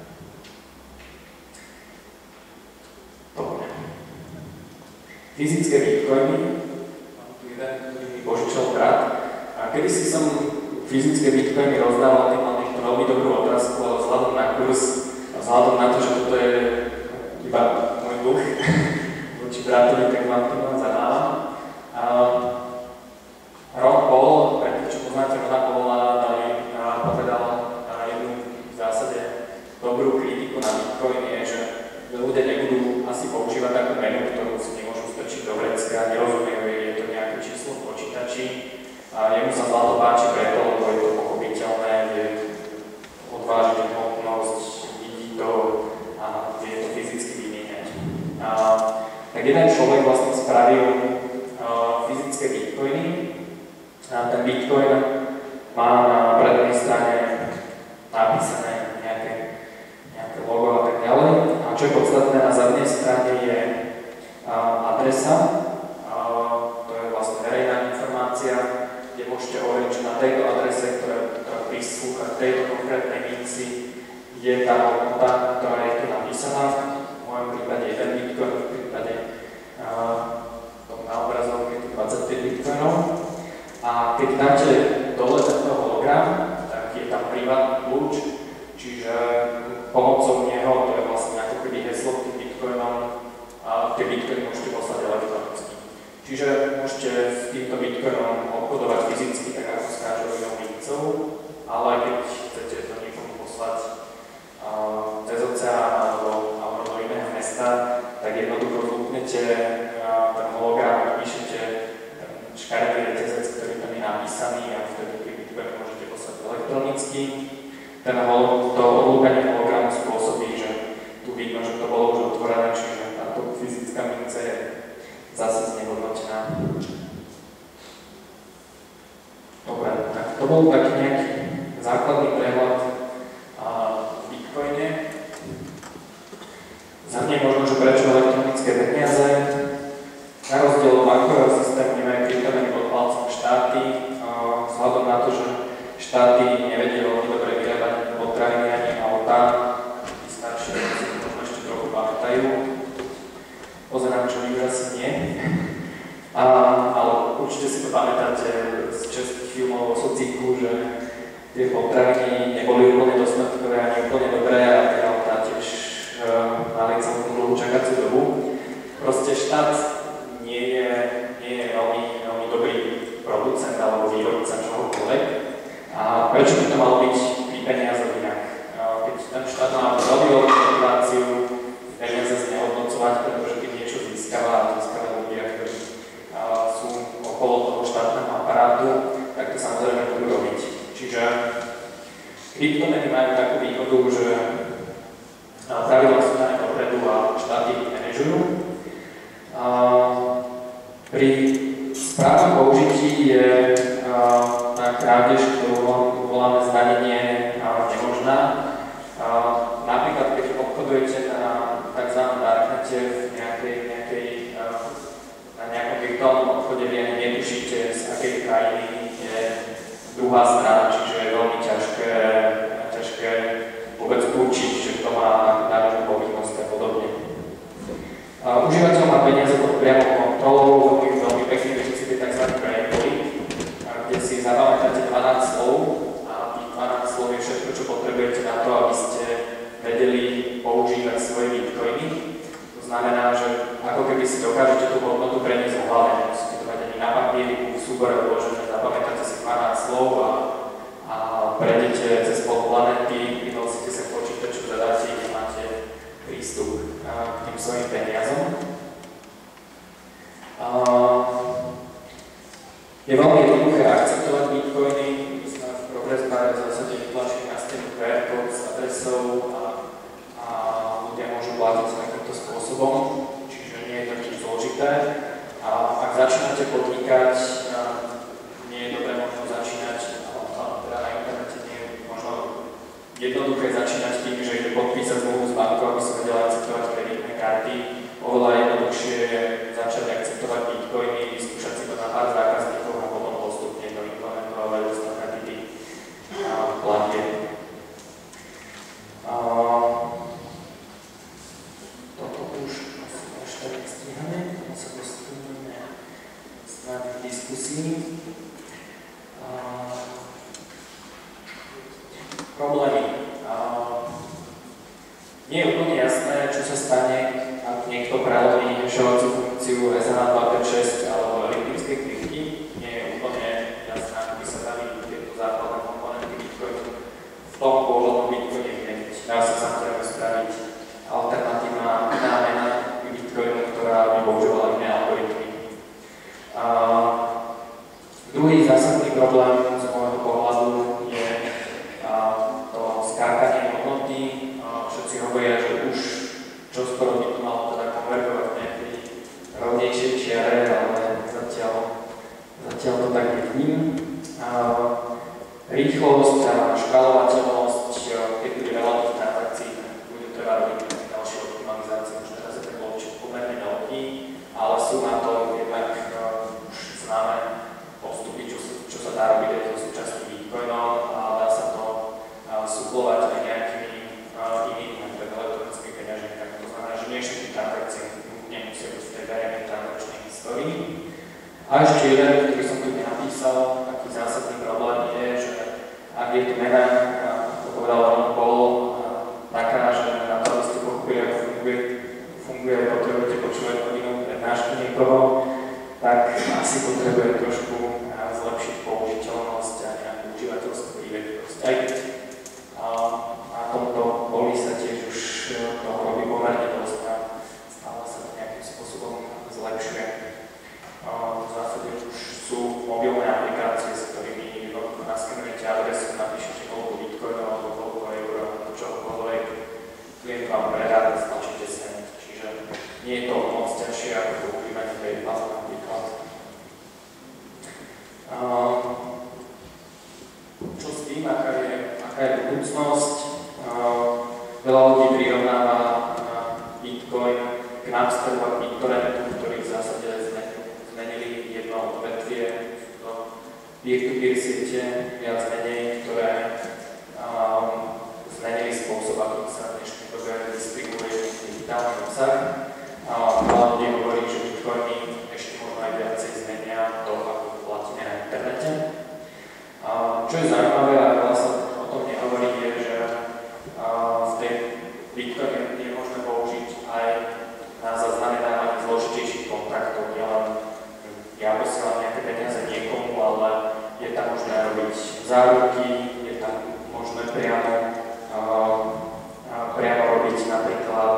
Fyzické bitcoiny, mám tu jeden, ktorý mi požičal brat. A kedysi som fyzické bitcoiny rozdával, tým mal niekto veľmi dobrú otázku, ale vzhľadom na kurz a vzhľadom na to, že toto je iba môj dlh voči bratovi, tak vám to len zadávam. Ron Paul, pre tých, čo poznáte Rona Paula, povedal jednu v zásade dobrú kritiku na bitcoin je, že ľudia nebudú asi používať takú menu, ktorú si nemôžu strčiť do vrecka, nerozumejú, je to nejaké číslo v počítači. A jemu sa zlato páči preto, lebo je to pochopiteľné, vie odvážiť hmotnosť, vidí to a vie to fyzicky vymieňať. A, tak jeden človek vlastne spravil uh, fyzické bitcoiny. A ten bitcoin má na prednej strane napísané nejaké, nejaké logo a tak ďalej. A čo je podstatné, na zadnej strane je uh, adresa. Uh, to je vlastne verejná informácia, kde môžete overiť, že na tejto adrese, ktorá, ktorá prislúcha tejto konkrétnej minci, je tá hodnota, ktorá je tu napísaná. V mojom prípade jeden bitcoin, v prípade uh, na obrazovke je tu dvadsaťpäť bitcoinov. A keď dáte dole tento hologram, tak je tam privátny kľúč, čiže pomocou neho, to je vlastne ako keby heslo k tým bitcoinom, a tie bitcoiny môžete poslať elektronicky. Čiže môžete s týmto bitcoinom obchodovať fyzicky, tak ako s každou inou mincov, ale keď chcete to niekomu poslať uh, cez oceán alebo, alebo do iného mesta, tak jednoducho zlúknete uh, ten hologram, píšete ten škaredý reťazec, ktorý tam je napísaný a vtedy tie bitcoiny môžete poslať elektronicky. Ten hol, to odlúkanie hologramu spôsobí, že tu vidno, že to bolo už otvorené, čiže táto fyzická mince je zase znehodnotená. Dobre, tak to bol taký nejaký základný prehľad roka, tí starší možno ešte trochu pamätajú. Pozerám, čo vy už asi nie. A, ale určite si to pamätáte z českých filmov o socíku, že tie potraviny neboli úplne dostatkové ani úplne dobré a tie autá tiež uh, mali celú dlhú čakacú dobu. Proste štát nie je, nie je veľmi, veľmi dobrý producent alebo výrobca čohokoľvek. A prečo by to malo byť pri peniazoch inak? Uh, keď ten štát má veľmi veľkú motiváciu peniaze znehodnocovať, pretože keď niečo získava a získava ľudia, ktorí uh, sú okolo toho štátneho aparátu, tak to samozrejme budú robiť. Čiže kryptomeny majú takú výhodu, že pravidlá sú dané dopredu a štáty ich manažujú. Pri správnom použití je tá krádež, ktorú voláme zdanenie, nemožná. Napríklad, keď obchodujete na tzv. Darknete v nejakej, nejakej, na nejakom virtuálnom obchode, vy ani netušíte, z akej krajiny je druhá strana, čiže je veľmi ťažké, ťažké vôbec určiť, že kto má daňovú povinnosť a podobne. Užívateľ má peniaze pod priamou kontrolou, veľmi, veľmi pekne viete si tie tzv. Brainbody, kde si zapamätáte dvanásť slov a tých dvanásť slov je všetko, čo potrebujete na to, aby ste vedeli používať svoje bitcoiny. To znamená, že ako keby si dokážete tú hodnotu preniesť v hlave, nemusíte to mať ani na papieriku, v súbore uložené, zapamätáte si dvanásť slov a, a prejdete cez pol planety, vynosíte sa k počítaču, zadáte ich a máte prístup k tým svojim peniazom. Je veľmi jednoduché akceptovať bitcoiny, my sme v Progress Bare v zásade vytlačili na stenu kú er kód s adresou a, a ľudia môžu platiť takýmto spôsobom, čiže nie je to nič zložité. A ak začínate podnikať, nie je dobré možno začínať, teda na internete nie je možno jednoduché začínať tým, že ide podpísať zmluvu s bankou, aby sa vedela akceptovať kreditné karty. Oveľa jednoduchšie je začať akceptovať bitcoiny, vyskúšať si to na pár zákazníkov a potom postupne to implementovať ostatné typy platieb. Toto už asi ešte nestíhame, potom sa dostaneme snáď v diskusii. Problémy. Nie je úplne jasné, čo sa stane, ak niekto prelomí hešovaciu funkciu es en á dvadsaťšesť alebo elliptické krivky. Nie je úplne jasné, ako by sa dali tieto základné komponenty Bitcoinu v tom pôvodnom Bitcoine vymeniť. Dá sa samozrejme spraviť alternatívna iná mena Bitcoinu, ktorá by používala iné algoritmy. Druhý zásadný problém z môjho pohľadu je to skákanie hodnoty. Všetci hovoria, že už čoskoro by to malo teda konvergovať v nejakej rovnejšej čiare, ale zatiaľ, zatiaľ to tak nevidím. Rýchlosť a škálovateľnosť, keď bude veľa tých transakcií, bude treba robiť ďalšie optimalizácie. Už teraz je ten blockchain pomerne veľký, ale sú na to jednak už známe postupy, čo, čo sa dá robiť aj so súčasným Bitcoinom a dá sa to suplovať aj nejakými inými, napríklad elektronickými peňaženkami. To znamená, že nie všetky transakcie nemusia byť v tej verejnej transakčnej histórii. A ešte jeden, ktorý som tu nenapísal, taký zásadný problém je, že ak je tu mena, ako povedal Ron Paul, taká, že na to, aby ste pochopili, ako funguje, funguje, potrebujete počúvať hodinu prednášku niekoho, tak asi potrebuje trošku zlepšiť použiteľnosť a nejakú užívateľskú prívedivosť. Aj keď na tomto boli sa tiež už toho robí pomerne dosť a stále sa to nejakým spôsobom zlepšuje. V zásade už sú mobilné aplikácie, s ktorými naskenujete adresu, napíšete koľko bitcoinov alebo koľko eur alebo čokoľvek, klient vám preráda, stlačíte send. Čiže nie je to moc ťažšie ako používanie PayPal napríklad. Čo s tým, aká je, aká je budúcnosť? Veľa ľudí prirovnáva Bitcoin k Napsteru a k BitTorrentu, ktorí v zásade zmenili jedno odvetvie do peer-to-peer siete, viac menej, ktoré um, zmenili spôsob, financách. Veľa ľudí hovorí, že bitcoiny ešte možno aj viacej zmenia to, ako platíme na internete. Čo je zaujímavé, a veľa sa o tom nehovorí, je, že v tej bitcoine je možné použiť aj na zaznamenávanie zložitejších kontaktov. Nielen ja posielam nejaké peniaze niekomu, ale je tam možné robiť záruky, je tam možné priamo, priamo robiť napríklad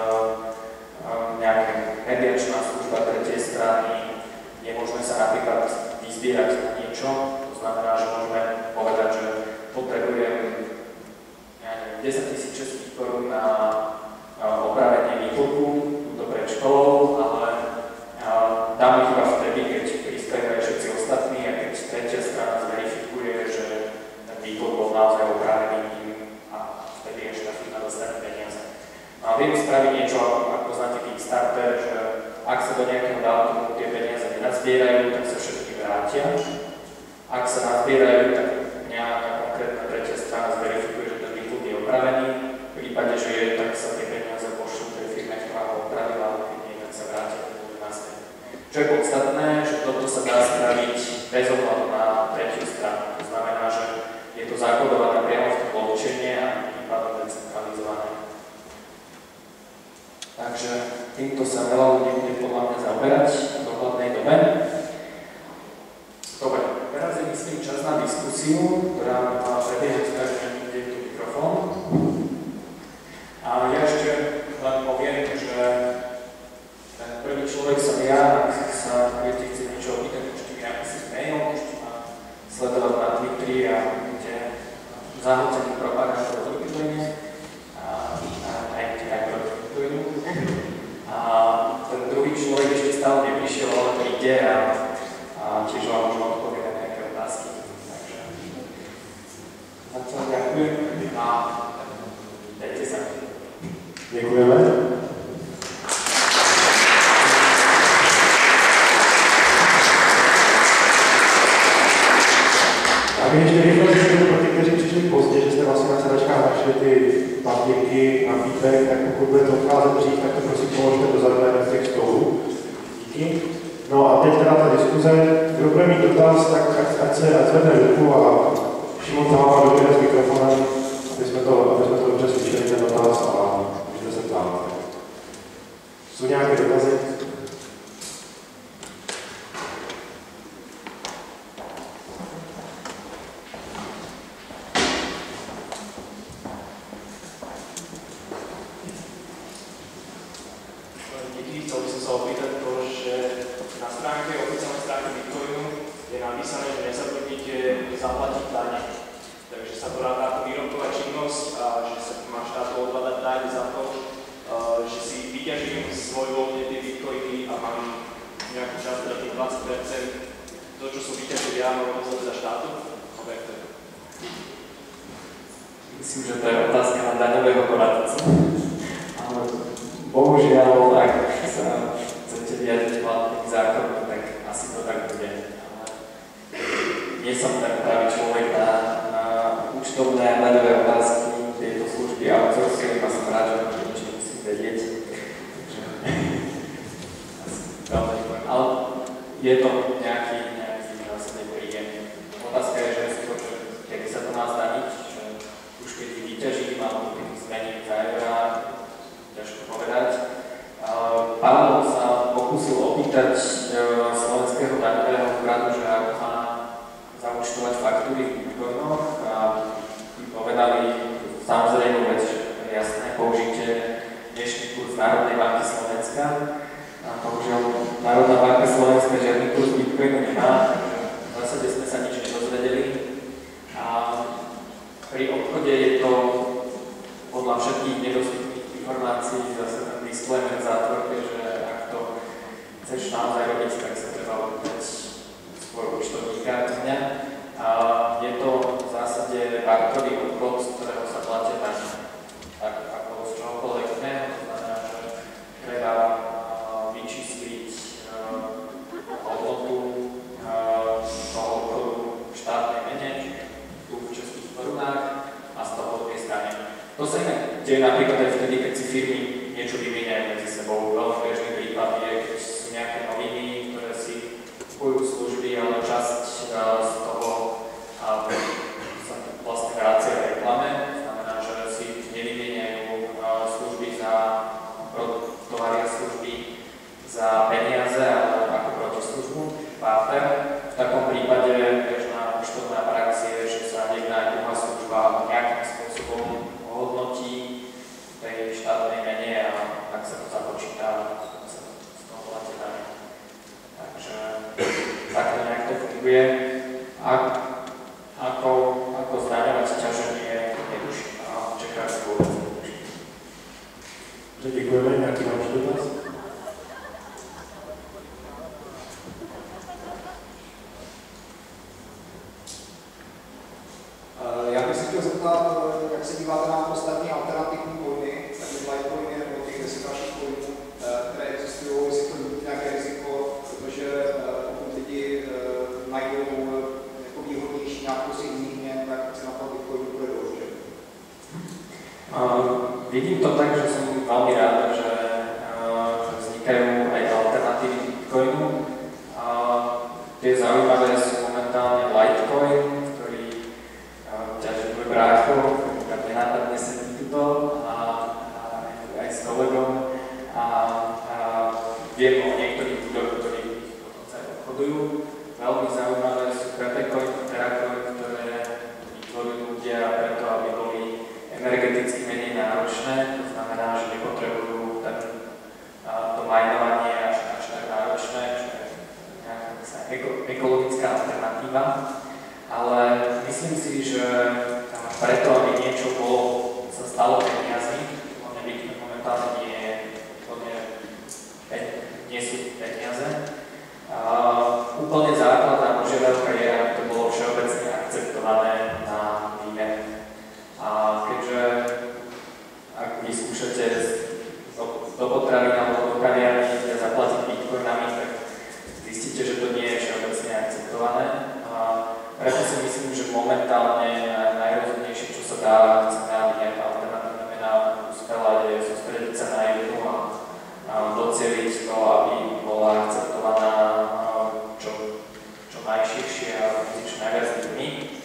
nejaká mediačná služba tretej strany. Je možné sa napríklad vyzbierať na niečo, to znamená, že môžeme povedať, že potrebujem desaťtisíc českých korún na opravenie výkladku do pred školou, ale dám ich iba vtedy, keď prispievajú všetci ostatní a keď tretia strana zverifikuje, že ten výklad bol naozaj opravený tým a vtedy ešte tá firma dostane peniaze. A viem spraviť niečo, ako poznáte Kickstarter, že ak sa do nejakého dátumu tie peniaze nenazbierajú, tak sa všetky vrátia. Ak sa nazbierajú, tak nejaká konkrétna tretia strana zverifikuje, že ten výklad je opravený. V prípade, že je, tak sa tie peniaze pošlú tej firme, ktorá ho opravila, ale keď nie, tak sa vrátia do naspäť. Čo je podstatné, že toto sa dá spraviť bez ohľadu na tretiu stranu. To znamená, že je to zakodované priamo v tom blockchaine a tým pádom decentralizované. Takže týmto sa veľa ľudí bude podľa mňa zaoberať v dohľadnej dobe. Dobre, teraz je myslím čas na diskusiu, ktorá má prebiehať každý kde je tu mikrofón. A ja ešte len poviem, že ten prvý človek som ja, ak sa budete chcieť niečo opýtať, môžete mi napísať mail, môžete ma sledovať na Twitteri a budete zahltení propagandu o Bitcoine a aj aj proti Bitcoinu. A ten druhý človek ešte stále neprišiel, ale príde a, a tiež vám môžem odpovedať na nejaké otázky. Takže zatiaľ ďakujem a dajte sa. Děkujeme. A my ještě rychle řeknu pro ty, kteří přišli pozdě, že jste vlastně na sedačkách našli ty papírky a feedback, tak pokud budete odcházet dřív, tak to prosím položte dozadu na těch stolů. Díky. No a teď teda ta diskuze, kdo bude mít dotaz, tak ať se ať zvedne ruku a Šimon Záva doběhne s mikrofonem, aby jsme to, aby jsme to dobře slyšeli ten dotaz a můžete se ptát. Jsou nějaké dotazy? Díky, chcel by som sa opýtať to, že na stránke, oficiálnej stránke Bitcoinu je napísané, že nezabudnite zaplatiť dane. Takže sa to ráta ako výrobková činnosť a že sa má štátu odvádať dane za to, že si vyťažím svojvoľne tie bitcoiny a mám nejakú časť, teda tých dvadsať percent, to, čo som vyťažil ja, mám rozhodať za štátu? Myslím, že to je otázka na daňového poradcu. Ale bohužiaľ, ak sa chcete vyjadriť platných zákonov, tak asi to tak bude. Ale nie som tak pravý človek na, na účtovné a daňové otázky, tieto služby outsourcujem a som rád, že to niečo musím vedieť. Takže asi veľmi nepoviem. Ale je to nejaký, nejaký zásade príjem. Otázka je, že si to, že kedy sa to má zdaniť, že už keď vyťažím alebo keď zmením za eurá, ťažko povedať. Pán sa pokúsil opýtať slovenského daňového úradu, že ako má zaúčtovať faktúry v bitcoinoch a povedali samozrejmú vec, že je jasné, použite dnešný kurz Národnej banky Slovenska. A bohužiaľ Národná banka Slovenska žiadny kurz bitcoinu nemá, takže v zásade sme sa nič nedozvedeli. A pri obchode je to podľa všetkých nedostupných informácií zase ten disclaimer v zátvorke, že ak to chceš naozaj robiť, tak sa treba opýtať skôr účtovníka ako mňa. A je to v zásade barterový obchod, z ktorého sa platia dane. Tak ako z čohokoľvek iného, to znamená, že treba vyčísliť hodnotu toho obchodu v štátnej mene, tu v českých korunách a z toho odviesť dane. To sa inak deje napríklad aj vtedy, keď si firmy niečo vymieňajú medzi sebou. Veľmi bežný prípad je, keď sú nejaké noviny, ktoré si kupujú služby, ale časť z toho sa vlastne vracia v reklame. Znamená, že si nevymieňajú služby za tovary a služby za peniaze, ale ako protislužbu, barter. V takom prípade bežná poštovná prax je, že sa jedna aj druhá služba nejakým spôsobom ohodnotí v tej štátnej mene a tak sa to započíta a sa z toho platí daň. Takže takto nejak to funguje. A ako, ako zdaňovať ťaženie netuším a čekáš vôbec netuším. Děkujeme, nějaký další dotaz? Já bych se chtěl zeptat, jak se díváte na ostatní alternativní coiny, takže Litecoiny nebo těch deset dalších coinů, které existují, jestli to není nějaké riziko, protože pokud lidi najdou jako výhodnější nějakou si jiný měn, tak cena toho Bitcoinu bude doložit. Uh, vidím to tak, že som veľmi rád, že, uh, že vznikajú aj alternatívy Bitcoinu. Uh, tie zaujímavé sú momentálne Litecoin, ktorý uh, ťaží môj brácho, tak nenápadne sedí tuto a, a aj s kolegom a, a viem o niektorých ľuďoch, ktorí dokonca aj obchodujú. Veľmi zaujímavé sú Pepecoin, Terracoin, ktoré vytvorili ľudia preto, aby boli energeticky menej náročné, to znamená, že nepotrebujú ten, to minovanie až, až tak náročné, čo je nejaká eko, ekologická alternatíva, ale myslím si, že preto, aby niečo bolo, sa stalo peniazmi, to nebyť momentálne nie, to nie, nie sú peniaze. Uh, úplne základná požiadavka je, aby to bolo všeobecne akceptované na výmenu. A keďže ak vyskúšate do, do potravín alebo do kaviarní zaplatiť bitcoinami, tak zistíte, že to nie je všeobecne akceptované. A preto si myslím, že momentálne najrozumnejšie, čo sa dá, chceme, aby nejaká alternatívna mena uspela, je sústrediť sa na jednu a, a docieliť to, aby bola akceptovaná čo, čo najširšie a čo najviac ľuďmi.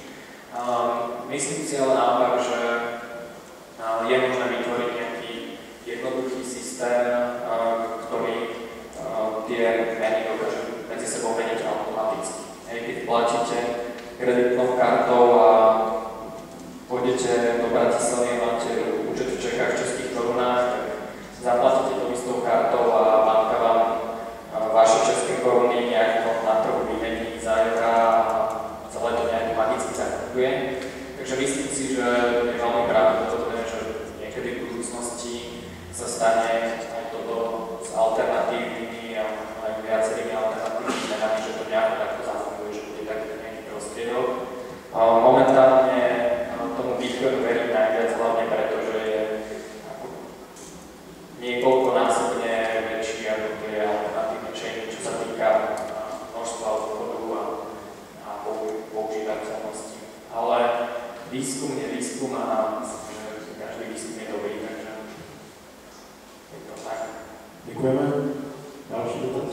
Um, myslím si ale naopak, že uh, je možné vytvoriť nejaký jednoduchý systém, uh, ktorý uh, tie meny dokáže medzi sebou meniť automaticky. Hej, keď platíte kreditnou kartou a pôjdete do Bratislavy a máte účet v Čechách v českých korunách, tak zaplatíte to istou kartou a banka vám uh, vaše české koruny nejako na trhu vymení za eurá a celé to nejak magicky zafunguje. Takže myslím si, že je veľmi pravdepodobné, že niekedy v budúcnosti sa stane aj toto s alternatívnymi a aj viacerými alternatívnymi menami, že to nejako takto zafunguje, že bude taký nejaký prostriedok. Momentálne tomu Bitcoinu verím najviac, hlavne preto, že je niekoľkonásobne väčší ako tie alternatívne chainy, čo sa týka množstva obchodu a, a používateľnosti. Ale výskum je výskum a myslím, že každý výskum je dobrý, takže je to tak. Děkujeme. Další dotaz.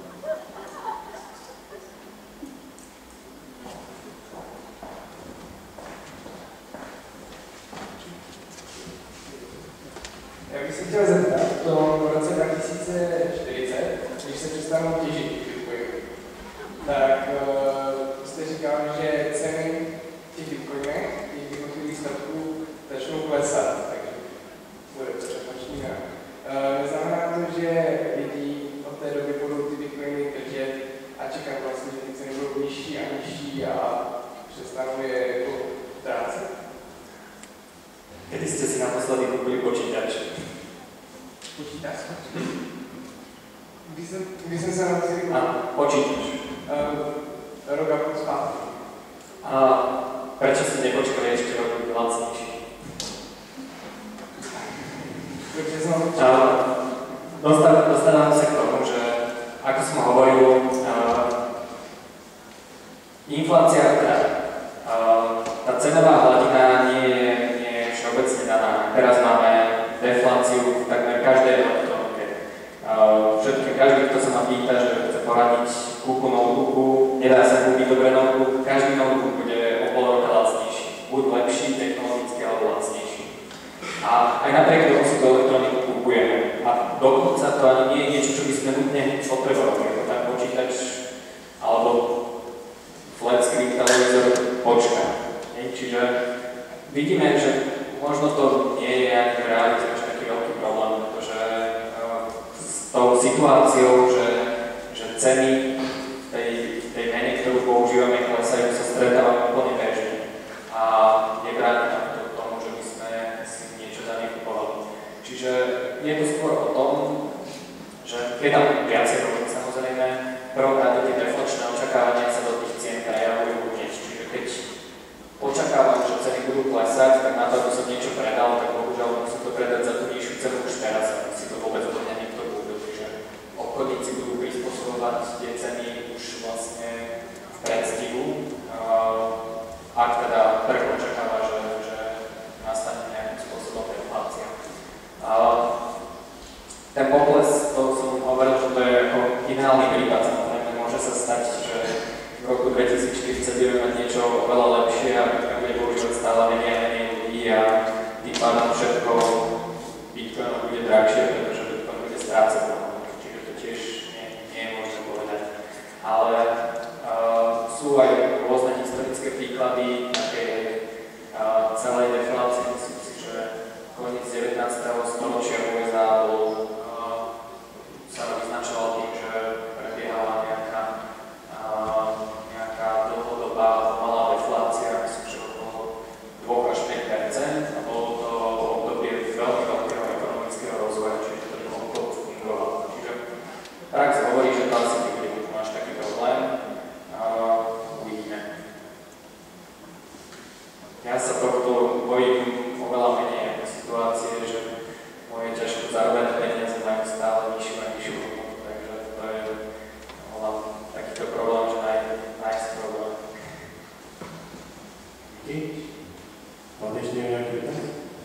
Já bych se chtěl zeptat, to v roce dva tisíce čtyřicet, když se přestanou těžit bitcoiny, tak uh, jste říkal, že ceny těch bitcoinů, těch jednotlivých statků začnou klesat, takže bude to přepačný uh, neznamená to, že lidi od té doby budou ty bitcoiny držet a čekat vlastně, že ty ceny budou nižší a nižší a přestanou je jako trácet. Kedy ste si naposledy kúpili počítač? Počítač? Když jsem, když jsem se naposledy kúpil? Počítač. Uh, rok a půl zpátky. A prečo si nepočkali ešte rok lacnejší? Takže som... Dostávame sa k tomu, že ako som hovoril, uh, inflácia, teda uh, tá cenová hladina nie je, nie je všeobecne daná. Teraz máme defláciu v takmer každej elektronike. Všetkým, každý, kto sa ma pýta, že chce poradiť kúpu notebooku, nedá sa kúpiť dobre notebook, každý notebook bude o pol roka lacnejší. Buď lepší, technologicky, alebo lacnejší. A aj napriek tomu si tú elektroniku kupujeme. A dokonca to ani nie je niečo, čo by sme nutne potrebovali, ako tak počítač alebo flat screen televízor počká. Čiže vidíme, že možno to nie je ani v realite až taký veľký problém, pretože s tou situáciou, že, že ceny v tej, tej mene, ktorú používame, klesajú, sa stretávame úplne bežne. A nebráni nám to tomu, že by sme si niečo za ne kupovali. Čiže je to skôr o tom, že je tam viacej rovín samozrejme, prvom rade tie deflačné očakávania sa do tých cien prejavujú hneď. Čiže keď očakávam, že ceny budú klesať, tak na to, aby som niečo predal, tak bohužiaľ musím to predať za tú nižšiu cenu už teraz, aby si to vôbec do mňa niekto kúpil. Čiže obchodníci budú prispôsobovať tie ceny už vlastne v predstihu, ak teda trh očakáva, že, že nastane nejakým spôsobom deflácia. Ten pokles, to som hovoril, že to je ako ideálny prípad, samozrejme môže sa stať, že v roku dvetisícštyridsať budeme mať niečo oveľa lepšie a Bitcoin bude používať stále menej a menej ľudí a tým pádom všetko Bitcoin bude drahšie, pretože Bitcoin bude strácať. Čiže to tiež nie, nie je možné povedať. Ale uh, sú aj rôzne historické príklady takej uh, celej deflácie. Myslím si, že koniec devätnásteho storočia U S A bol, uh, sa vyznačoval tým, že prebiehala nejaká nejaká dlhodobá malá deflácia, myslím, že okolo dva až päť percent a bolo to obdobie veľmi veľkého ekonomického rozvoja, čiže to nebolo fungovalo. Čiže prax hovorí, že to asi nebude až taký problém. Uvidíme. Ja sa tohto bojím oveľa menej ako situácie, že moje ťažko zarobené peniaze majú stále nižšiu a nižšiu hodnotu, takže to je takýto problém, že naj, nájsť problém. Díky. Máte ešte nejaký dotaz?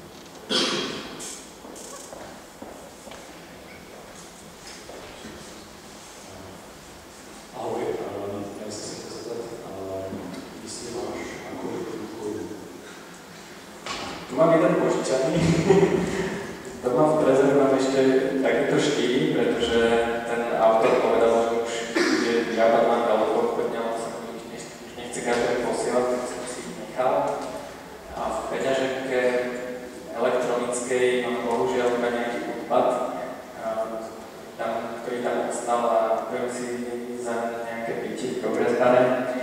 Ahoj, ja sa chcem zeptať, jestli máš akoľvek Bitcoin? Tu mám jeden požičaný. To mám v trezore, mám ešte takéto štyri, pretože ten autor povedal, že už bude vyrábať len veľkoobchodne, ale som už nechce každému posielať, tak som si ich nechal. A v peňaženke elektronickej mám bohužiaľ iba nejaký odpad, tam, ktorý tam ostal a kupujem si za nejaké piči v Progress-bare.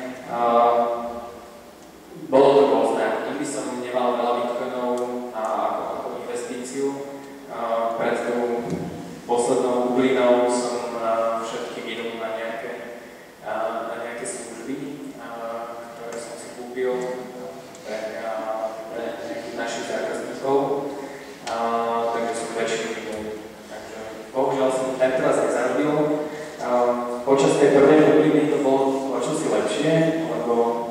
Bolo to rôzne. Nikdy som nemal veľa bitcoinov ako, ako investíciu. Pred tou poslednou bublinou som všetky minul na nejaké, na nejaké služby, ktoré som si kúpil pre, pre nejakých našich zákazníkov, takže som väčšinu minul. Takže bohužiaľ som ten teraz nezarobil. Počas tej prvej bubliny to bolo o čosi lepšie, lebo,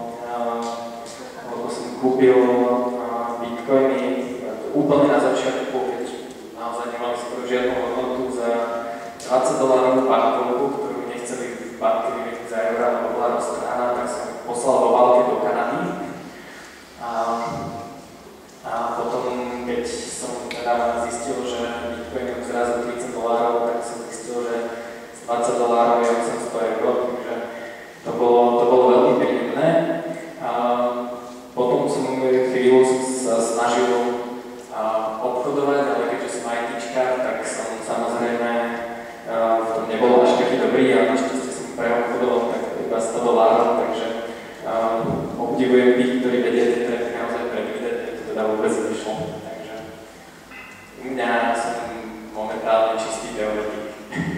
lebo som kúpil bitcoiny úplne na začiatku, keď naozaj nemali skoro žiadnu hodnotu za dvadsať dolárovú bankovku, ktorú mi nechceli v banke vymeniť za eurá, alebo bola roztrhaná, tak som poslal vo válke do Kanady. A, a potom, keď som teda zistil, že Bitcoin je zrazu tridsať dolárov, tak som zistil, že z dvadsať dolárov je osemsto eur, takže to bolo, to bolo veľmi príjemné. A potom som chvíľu sa snažil a obchodovať, ale keďže som ITčkár, tak som samozrejme v tom nebol až taký dobrý a našťastie som preobchodoval tak iba sto dolárov, takže obdivujem tých, ktorí vedia tie trhy naozaj predvídať, že to teda vôbec vyšlo. Takže u mňa som momentálne čistý teoretik.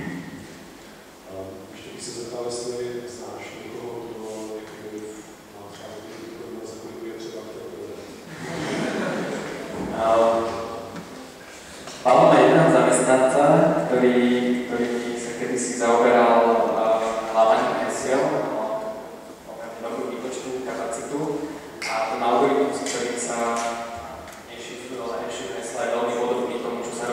Ešte bych sa zeptal, jestli znáš niekoho, kto jakoby má třeba Bitcoin za kolik je třeba chtěl prodat. Máme jedného zamestnanca, ktorý, ktorý sa kedysi zaoberal hľadaním hesiel, mal pomerne dobrú výpočtovú kapacitu a ten algoritmus, ktorým sa nešifrujú hesla, je veľmi podobný tomu, čo sa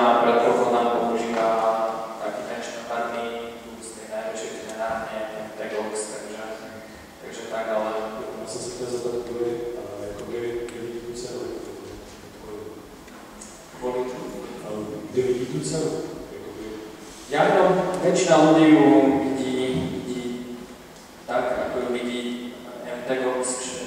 predpoklad nám používa taký ten štandardný z tej najväčšej generálne em té gox, takže, takže tak, ale... Já jsem se chtěl zeptat, kvůli, jakoby, kdy vidí tu cenu? Kvôli Kdy vidí tu cenu? Ja viem, väčšina ľudí ju vidí, vidí tak, ako ju vidí em té gox, že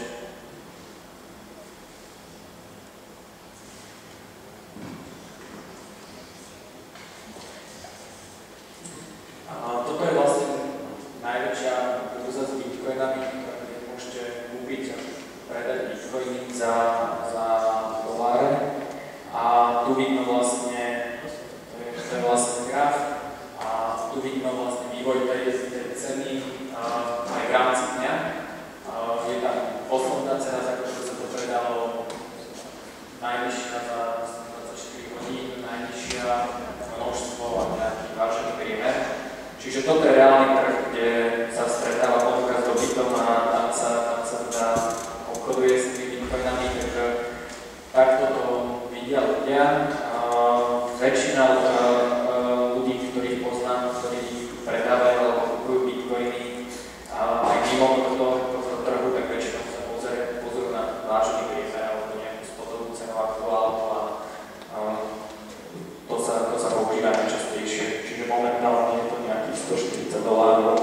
a toto je vlastne najväčšia burza s bitcoinami, kde môžete kúpiť a predať bitcoiny za, za doláre. A tu vidno vlastne, to je, to je vlastne graf, a tu vidno vlastne vývoj tej, tej ceny a, aj v rámci dňa. A, je tam posledná cena, za ktorú sa to predalo, najvyššia za dvadsaťštyri hodín, najnižšia množstvo a nejaký vážený priemer. Čiže toto je reálny trh, kde sa stretáva ponuka s dobytom a tam sa, tam sa teda obchoduje s tými bitcoinami, takže takto to vidia ľudia. Uh, väčšina uh, ľudí, ktorých poznám, ktorí predávajú alebo kupujú bitcoiny uh, aj mimo tohto, tohto trhu, tak väčšinou sa pozorujú na vážený priemer alebo nejakú spotovú cenu aktuálnu a uh, to, sa, to sa používa najčastejšie. Čiže momentálne je to nejakých stoštyridsať dolárov.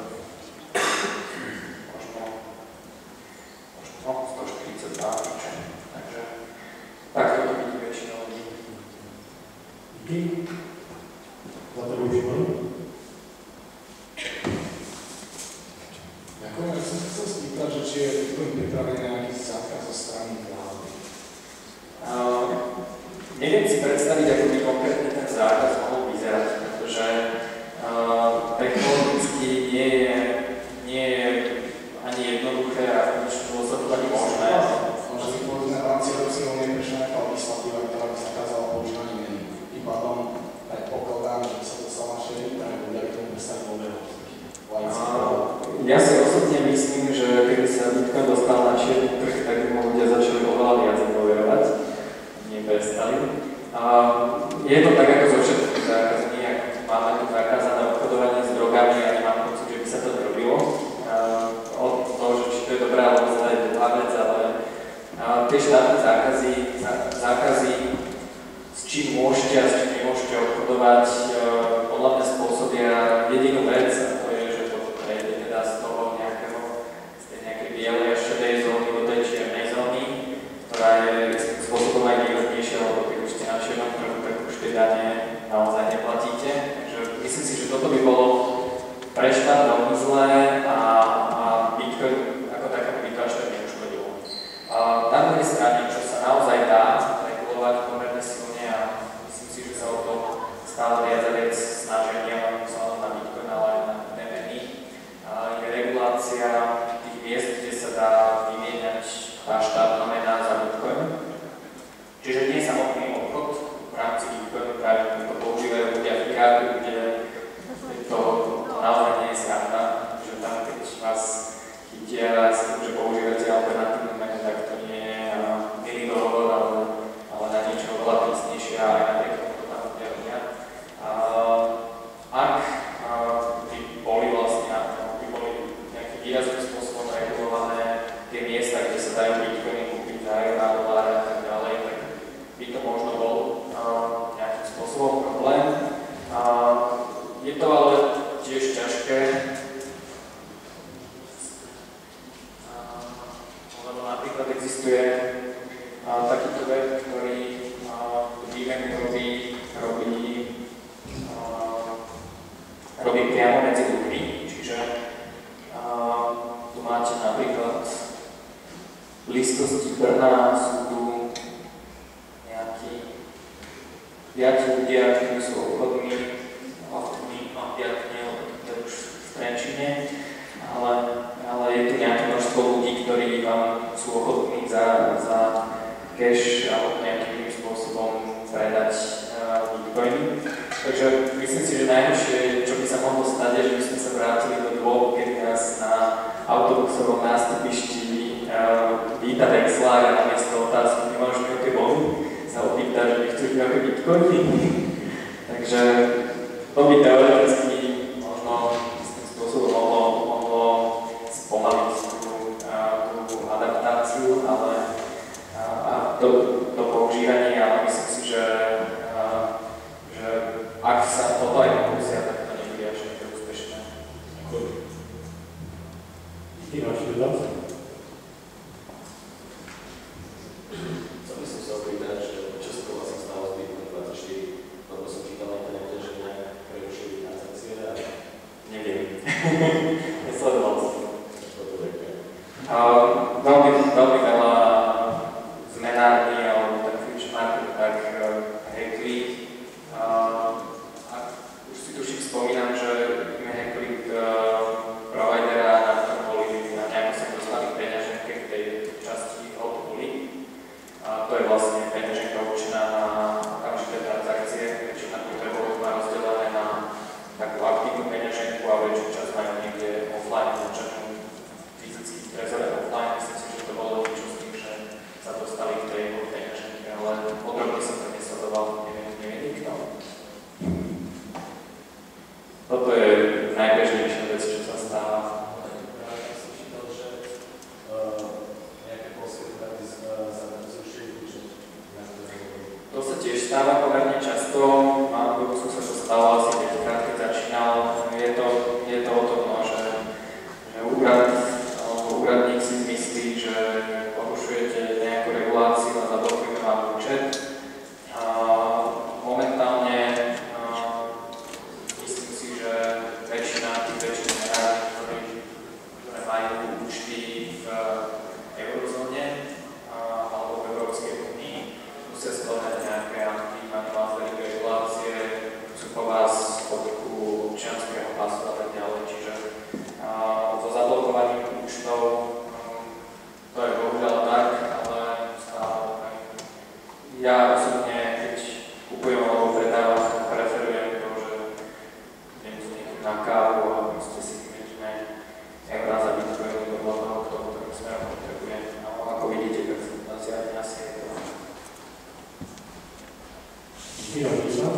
Možno, možno stoštyridsaťdva, takže takto to vidí väčšina ľudí. Díky. Za to užívám. Nakonec jsem se chtěl spýtat, že či je Bitcoin připravený nějaký zákaz zo strany vlády. Uh, neviem si predstaviť, ako by konkrétne ten zákaz mohol vyzerať, pretože uh, technologicky nie je, nie je ani jednoduché a v konečnom dôsledku ani možné. Možná si povedzme, v rámci Európskej únie prišla nejaká legislatíva, ktorá by zakázala používanie mení. Tým pádom predpokladám, že by sa to stalo naše ľudia, ľudia by tomu prestali dôverovať. Ja si osobne myslím, že keby sa Bitcoin dostal na čierny trh, tak by mu ľudia začali oveľa viac dôverovať. Neprestali. Je to tak ako so všetkými zákazmi, ako máme tu zakázané obchodovanie s drogami a nemám pocit, že by sa to nerobilo. Od toho, že či to je dobré alebo zlé, je druhá vec, ale tie štátne zákazy, zákazy, s čím môžete a s čím nemôžete obchodovať, podľa mňa spôsobia jedinú vec, a to je, že to prejde teda z toho nejakého, z tej nejakej bielej a šedej zóny do tej čiernej zóny, ktorá je spôsobom aj výhodnejšia, lebo keď už ste na čiernom trhu, tak už tie dane naozaj neplatíte. Takže myslím si, že toto by bolo pre štát veľmi zlé a, a Bitcoin ako takému by to až tak neuškodilo. Na druhej strane, čo sa naozaj dá regulovať pomerne silne a myslím si, že sa o to stále viac a viac snažia nielen vzhľadom na Bitcoin, ale aj na iné meny, je regulácia tých miest, kde sa dá vymieňať tá štátna mena za Bitcoin. Čiže nie samotný obchod v rámci Bitcoinu, práve to používajú ľudia v Iraku, kde to, to naozaj nie je sranda, že tam keď vás chytia s tým, že používate alternatívnu menu, tak to nie je milý dohovor, ale, ale na niečo veľa prísnejšie a aj napriek tomu to tam ľudia robia. Ak by boli vlastne, by boli nejakým výrazným spôsobom regulované tie miesta, kde sa dajú Bitcoiny kúpiť za eurá, dolára a tak ďalej, tak by to možno bol uh, nejakým spôsobom problém. Uh, je to ale tiež ťažké, uh, lebo napríklad existuje uh, takýto web, ktorý uh, výmenu robí, robí, uh, robí priamo medzi ľuďmi, čiže uh, tu máte napríklad blízkosti Brna sú tu nejakí piati ľudia, ktorí sú obchodní, obchodní, no piati nie, to je už v Trenčine, ale, ale je tu nejaké množstvo ľudí, ktorí vám sú ochotní za, za cash alebo nejakým spôsobom predať uh, Bitcoin. Takže myslím si, že najhoršie, čo by sa mohlo stať, je, že by sme sa vrátili do dôb, kedy nás na autobusovom nástupišti uh, víta vexlár a namiesto otázky, nemáš nejaké boli, sa opýta, že nechceš nejaké Bitcoiny. Takže to by teoreticky možno istým spôsobom mohlo, mohlo spomaliť tú, tú adaptáciu, ale a, a to, to používanie, ale myslím si, že, a, že ak sa toto aj pokúsia, tak to nebude až také úspešné. Díky, další dotaz. Co by som chcel pýtať, že čo sa to vlastne stalo z Bitcoin dvadsaťštyri, lebo som čítal na internete, že nejak prerušili transakcie a Neviem. Nesledoval som. Veľmi, veľmi veľa zmenární alebo tak future market tak hackli. A už si tuším spomínam, že im hackli providera na tom boli a nejako sa dostali peňaženke k tej časti hot pooli. A to je vlastne peňaženka určená na okamžité transakcie, väčšina potrebov má rozdelené na takú aktívnu peňaženku a väčšiu časť majú niekde offline, načanú fyzických trezore offline. Myslím si, že to bolo niečo s tým, že sa dostali k tej peňaženke, ale podrobne som to nesledoval, neviem, neviem nikto. Toto je najbežnejšia vec, čo sa stáva. ja som čítal, že nejaké polské karty sa zrušili účet. To sa tiež stáva pomerne často, mám v Ruku sa to stalo asi deväťkrát, keď začínal. Je to, je to o tom, no, že, že úrad, alebo úradník si myslí, že porušujete nejakú reguláciu a zablokujeme vám účet. A momentálne a, myslím si, že väčšina tých väčších menárov, ktoré majú účty v eurozóne a, alebo v Európskej únii, musia skladať nejaké anti-money regulácie, sú po vás fotku občianskeho pasu a tak ďalej. Čiže a, so zablokovaním účtov to je bohužiaľ tak, ale stále ja osobne, keď kupujem alebo predávam, preferujem to, že idem s niekým na kávu a proste si vymeníme eurá za bitcoin do toho, k tomu, ktorým smerom potrebujem. No, ako vidíte, tak na zjavne asi je to. Díky, další dotaz.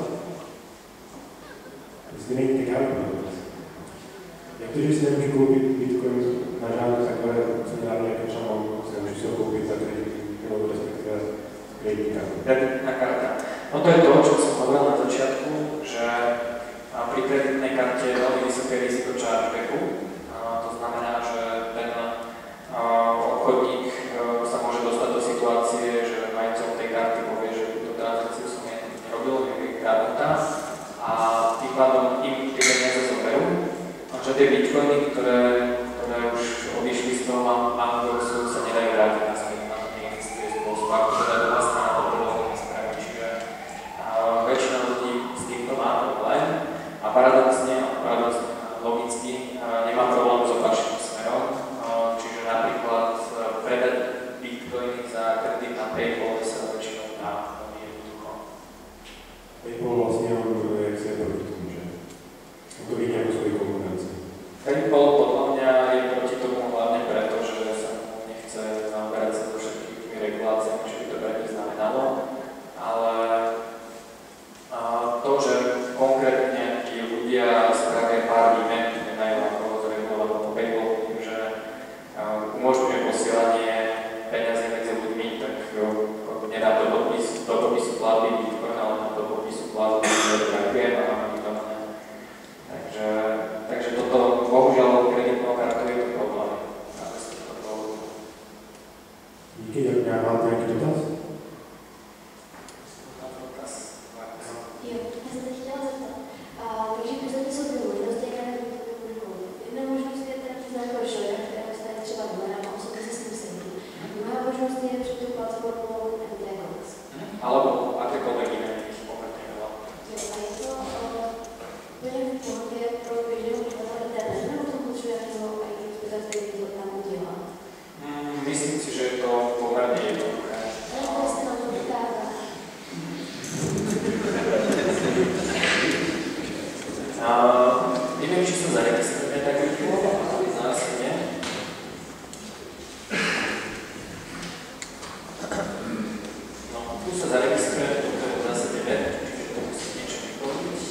Jestli není technický dotaz. Jak to, že si nemůžu koupit Bitcoin na žádnou takové centrální, jako třeba mám, si nemůžu si ho koupit za kreditní, nebo respektive kreditní kartu? Kreditná karta. No to je to, čo som hovoril na začiatku, že pri kreditnej karte je veľmi vysoké riziko chargebacku. To znamená, že ten obchodník sa môže dostať do situácie, že majiteľ tej karty povie, že túto transakciu som nerobil, je kradnutá a tým pádom im tie peniaze zoberú. Že tie bitcoiny, ktoré, ktoré už odišli z toho Amdoxu, sa nedajú vrátiť na svet, na to neexistuje spôsob, ako to dá druhá strana dobrovoľne nespraví. Čiže väčšina ľudí s týmto má problém a paradoxne, paradoxne logicky nemá problém s opačným smerom. Čiže napríklad predať bitcoiny za kredit na PayPal sa väčšinou dá veľmi jednoducho. PayPal vlastne, jak sa je proti tomu, že to vidí ako svoji konkurencii. PayPal podľa mňa je proti tomu hlavne preto, že sa nechce zaoberať sa so všetkými tými reguláciami, čo by to pre nich znamenalo, ale a to, že konkrétne tí ľudia spravia pár výmen, nemajú ako zregulovať po PayPal tým, že umožňuje posielanie peniazy medzi ľuďmi, tak nedá do podpisu, do podpisu platby Bitcoin, ale do podpisu platby ďakujem a máme to. Takže, takže toto, bohužiaľ, kreditnou kartou je to problém. Díky, jak máte nějaký dotaz? Jo, já jsem se chtěla zeptat. A, takže pozorně jsou důvody, rozdělené do toho. Jedna možnost je teda přiznat horšoida, která dostane třeba dolarem a osobně se s tím sedí. Druhá možnost je před tu platformou em té Coins. Alebo akékoľvek iné, než pomerne veľa. Jo, a je to úplně v pohodě pro běžného uživatele internetu, nebo to potřebuje nějakého í té specialista, který to tam udělá? Mm, myslím si, že je to pomerne jednoduché. Ale to jste na to vytázá. Neviem, či sa zaregistrujeme tak rýchlo, ale zásadne. No, tu sa zaregistrujeme, to je v zásade web, čiže to musí niečo vyplniť.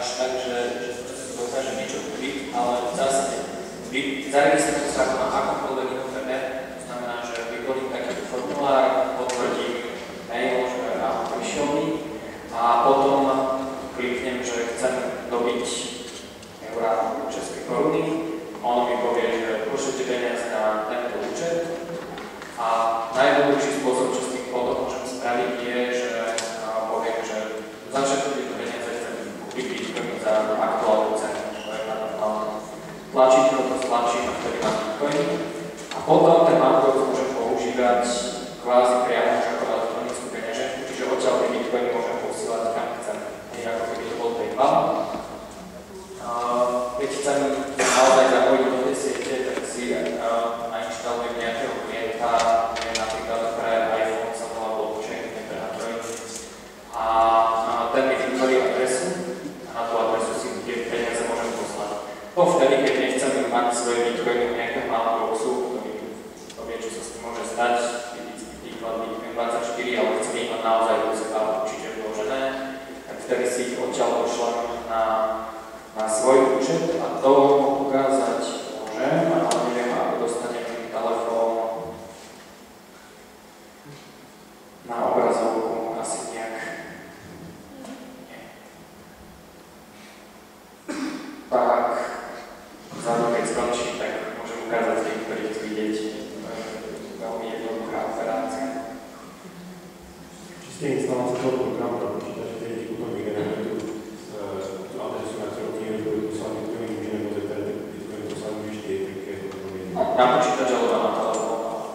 tak, že, že dokážem niečo kúpiť, ale v zásade zaregistrujem sa na akomkoľvek inom webe, to znamená, že vyplním takýto formulár, potvrdím mail, že áno, prišiel mi a potom kliknem, že chcem dobiť eurá české koruny, ono mi povie, že pošlete peniaze na tento účet a najjednoduchší spôsob, čo s tým potom môžem spraviť, je, že poviem, že za všetko tieto peniaze chcem kúpiť bitcoin za aktuálnu cenu, to je tlačítko, to stlačím a vtedy mám bitcoin a potom ten bankovec môžem používať kvázi priamo už ako elektronickú peňaženku, čiže odtiaľ tie bitcoiny môžem posílať kam chcem, nie ako keby to bol PayPal. Keď chcem naozaj zapojiť do tej siete, tak si nainštalujem nejakého klienta, je napríklad pre iPhone sa volá blockchain, nie pre Android. A ten mi vytvorí adresu a na tú adresu si tie peniaze môžem poslať. To vtedy, keď nechcem mať svoje bitcoiny v nejakom malom boxu, to vie, čo sa s tým môže stať, typický príklad Bitcoin dvadsaťštyri, ale chcem ich mať naozaj do seba určite vložené, tak vtedy si ich odtiaľ pošlem na na svoj účet a to ukázať môžem, ale neviem, ako dostanem telefón na obrazovku asi nejak. Tak, vzadu keď skončím, tak môžem ukázať tým, ktorí chcú vidieť. Veľmi jednoduchá operácia. Čistě instalace toho programu na počítači, který ti potom vygeneruje tu adresu, na kterou knihy budou poslát bitcoin, může nebo ze které bitcoin poslát můžeš ty, tak je to potom vědět. Na počítač alebo na telefón.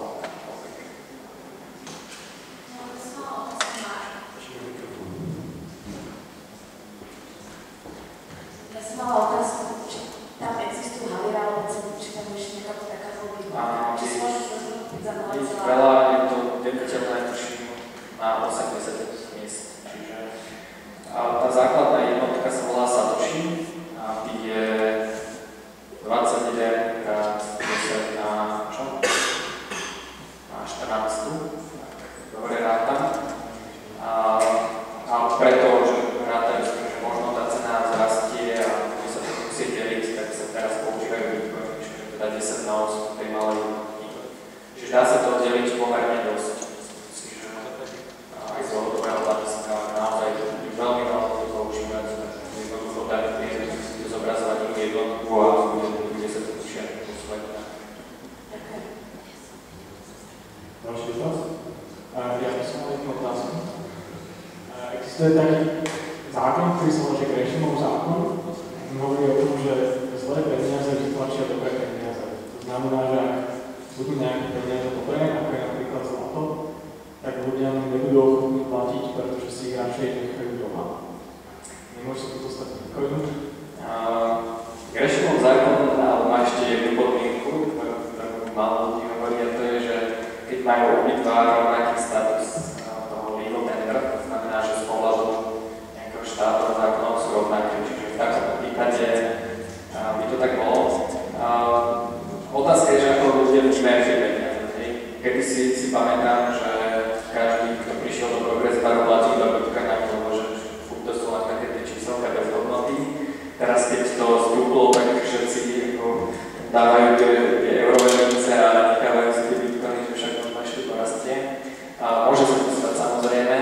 Ja som mala otázku, či tam existujú havirále, či tam ešte nejaká taká volba. Či si môžeš rozhodnúť za mladá celá? Veľa je to deliteľné, tuším, na osemdesiat miest. Čiže tá základná jednotka sa volá Satoshi a tých je dvadsaťjeden krát desať na čo? Na štrnásť. Dobre rátam. A, a preto, že rátajú s tým, že možno tá cena vzrastie a bude sa to musieť deliť, tak sa teraz používajú bitcoiny, čiže teda desať na osem tej malej jednotky. Čiže dá sa to oddeliť pomerne dosť. Čiže aj z dlhodobého hľadiska naozaj veľmi veľmi to používať. Jednoducho dať klientu, musíte zobrazovať inú jednotku a bude sa to musia posúvať. Další dotaz? Já bych měl jednu otázku. Existuje taký zákon, který se volá Greshamův zákon. Mluví o tom, že zlé peníze vytlačia dobré peníze. To znamená, že ak budú nejaké peniaze dobré, ako je napríklad zlato, tak ľudia nebudú ochotní platiť, pretože si ich radšej nechajú doma. Nemôže sa to dostať k bitcoinu? Greshamov zákon má ešte jednu podmienku, ktorú málo ľudí hovorí, a to je, že keď majú obidva rovnaký status toho legal tender, to znamená, že z pohľadu nejakého štátu a zákonov sú rovnaké, čiže v takom prípade by to tak bolo. Otázka je, že ako ľudia vnímajú tie peniaze. Kedy si, si pamätám, že každý, kto prišiel do Progress Baru, platí do bitcoinami, lebo že to sú len také tie číselka bez hodnoty. Teraz keď to stúplo, tak všetci dávajú tie, tie eurové mince a nechávajú si tie bitcoiny, že však možno ešte to rastie. Môže sa to stať samozrejme.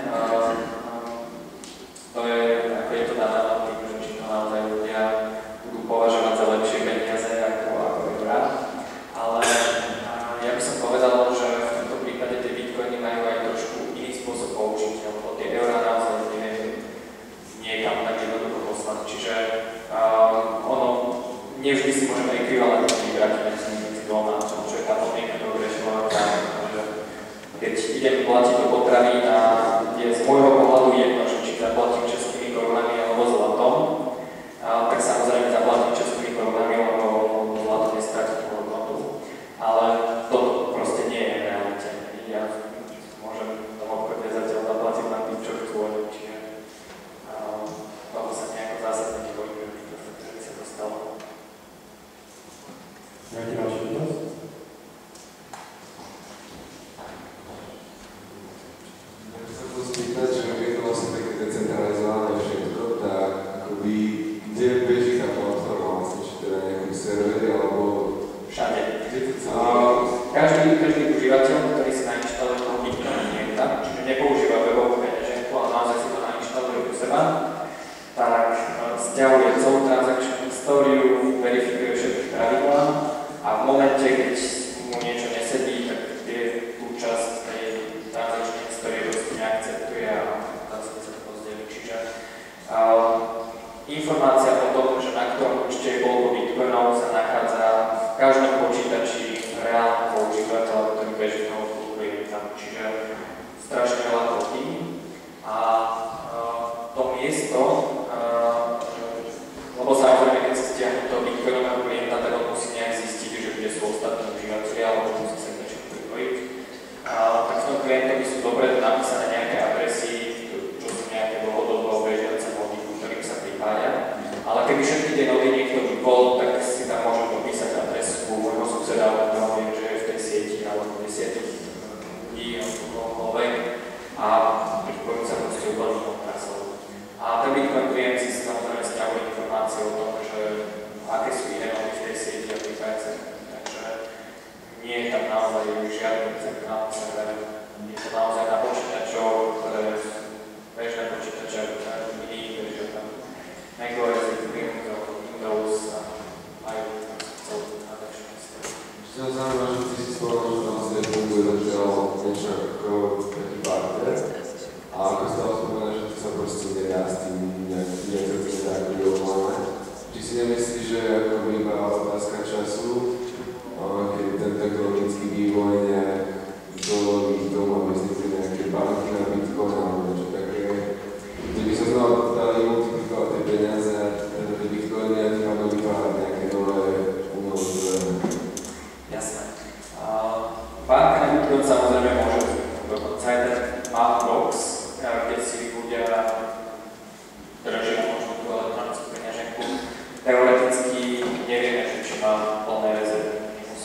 To je, ako je to dané na tým, že či to naozaj ľudia budú považovať za lepšie peniaze ako, ako eurá. Ale ja by som povedal, že v tomto prípade tie bitcoiny majú aj trošku iný spôsob použitia, lebo tie eurá naozaj neviem niekam tak jednoducho poslať. Čiže uh, ono, nevždy si môžeme ekvivalentne vybrať medzi dvoma, čo je tá podmienka toho Gresham zákona. Keď idem platiť do potravín a je z môjho pohľadu jedno, že či zaplatím českými korunami alebo zlatom, a, tak samozrejme zaplatím českými korunami, lebo zlato nestratí tú hodnotu. Ale to proste nie je v realite. Ja môžem v tom obchode zatiaľ zaplatiť na tým, čo chcú, čiže toho sa nejako zásadne nebojím, že by sa to stalo. Nejaký ďalší dotaz? Ja chcem to spýtať, že je to vlastne také informácia o tom, že na ktorom účte je koľko bitcoinov, sa nachádza v každom počítači reálneho používateľa, ktorý beží toho klienta. Čiže strašne veľa kopí. A to miesto, lebo samozrejme, keď sa stiahne toho bitcoinového klienta, tak on musí nejak zistiť, že kde sú ostatní užívateľi, alebo musí sa niečo pripojiť. Tak v tom klientovi sú dobre napísané nejaké adresy, čo sú nejaké dlhodobo bežiace nody, ktorým sa pripája. Ale keby všetky tie nody niekto vypol, tak si tam môže dopísať adresu môjho suseda, ktorého viem, že je v tej sieti, alebo desiatich ľudí, alebo kohokoľvek. A Bitcoin sa proste úplne otrasol. A ten Bitcoin klient si samozrejme stiahuje informácie o tom, že aké sú iné nody v tej sieti a pripájace. Takže nie je tam naozaj žiadny centrálny server. Je to naozaj na počítačov, ktoré bežné počítače ako iní, takže tam macOS, Windows a majú celú natáčnú stranu. Ešte ma zaujíma, že ty si spomenul, že naozaj funguje zatiaľ niečo ako taký barter. A ako si tam spomenul, že ty sa proste nedá s tým nejak nejak vyrovnáme. Či si nemyslíš, že ako iba otázka času, keď ten technologický vývoj nejak dovolí tomu, aby vznikli nejaké banky na Bitcoin alebo niečo také, kde by sa znova dali multiplikovať tie peniaze a teda tie Bitcoiny a tým pádom vytvárať nejaké nové umelé zdroje. Jasné. Banka na Bitcoin samozrejme môže vzniknúť. Dokonca aj ten Mapbox, kde si ľudia držia možno tú elektronickú peňaženku. Teoreticky nevieme, či má plné rezervy.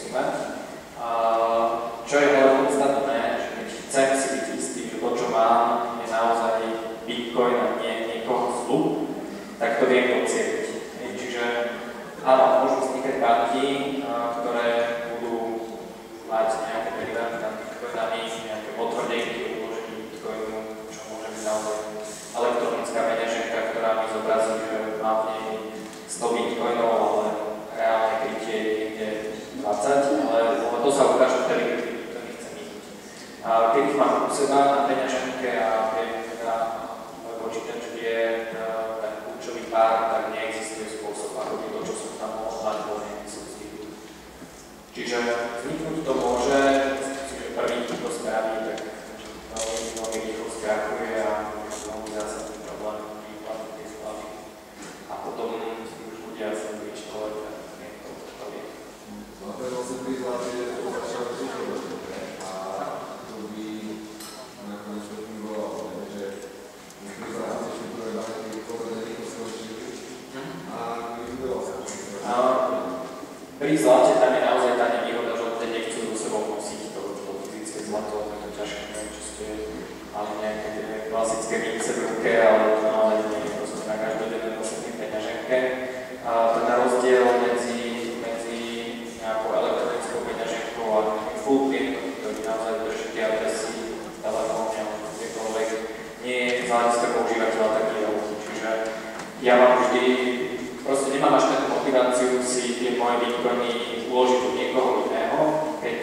Čo je ale podstatné, že keď chcem si byť istý, že to, čo mám, je naozaj Bitcoin a nie niekoho zlu, tak to viem docieliť. Čiže áno, môžu vznikať banky, ktoré budú mať nejaké deriváty nad Bitcoinami, nejaké potvrdenky o uložení Bitcoinu, čo môže byť naozaj elektronická peňaženka, ktorá mi zobrazí, že mám v nej sto Bitcoinov, ale reálne krytie je niekde dvadsať, ale to sa ukáže vtedy, keď to nechcem ísť. Keď ich mám u seba na peňaženke a keď teda môj počítač vie ten kľúčový pár, tak neexistuje spôsob, ako by to, čo som tam mohol mať, bol nejaký substitút. Čiže vzniknúť to môže, čiže prvý, kto to spraví, tak veľmi, veľmi rýchlo skrachuje a veľmi zásadný problém vyplatiť tie skladby. A potom už ľudia sa vyčtovať a niekto to vie. No to je vlastne príklad, že to začalo vyšovať a to by nakoniec to fungovalo, že príklad, že ešte prvé banky pomerne rýchlo skončili a vybudoval sa. Pri zlate tam je naozaj tá nevýhoda, že ľudia nechcú so sebou nosiť to, to fyzické zlato, tak to ťažké, neviem, či ste mali nejaké klasické mince v ruke, ale to naozaj nie je proste na každodenné nosenie peňaženke. A ten rozdiel medzi nejakou elektronickou peňaženkou a full klientom, ktorý naozaj drží tie adresy, telefóny alebo kdekoľvek, nie je z hľadiska používateľa taký veľký. Čiže ja mám vždy, proste nemám až takú motiváciu si tie moje bitcoiny uložiť od niekoho iného, keď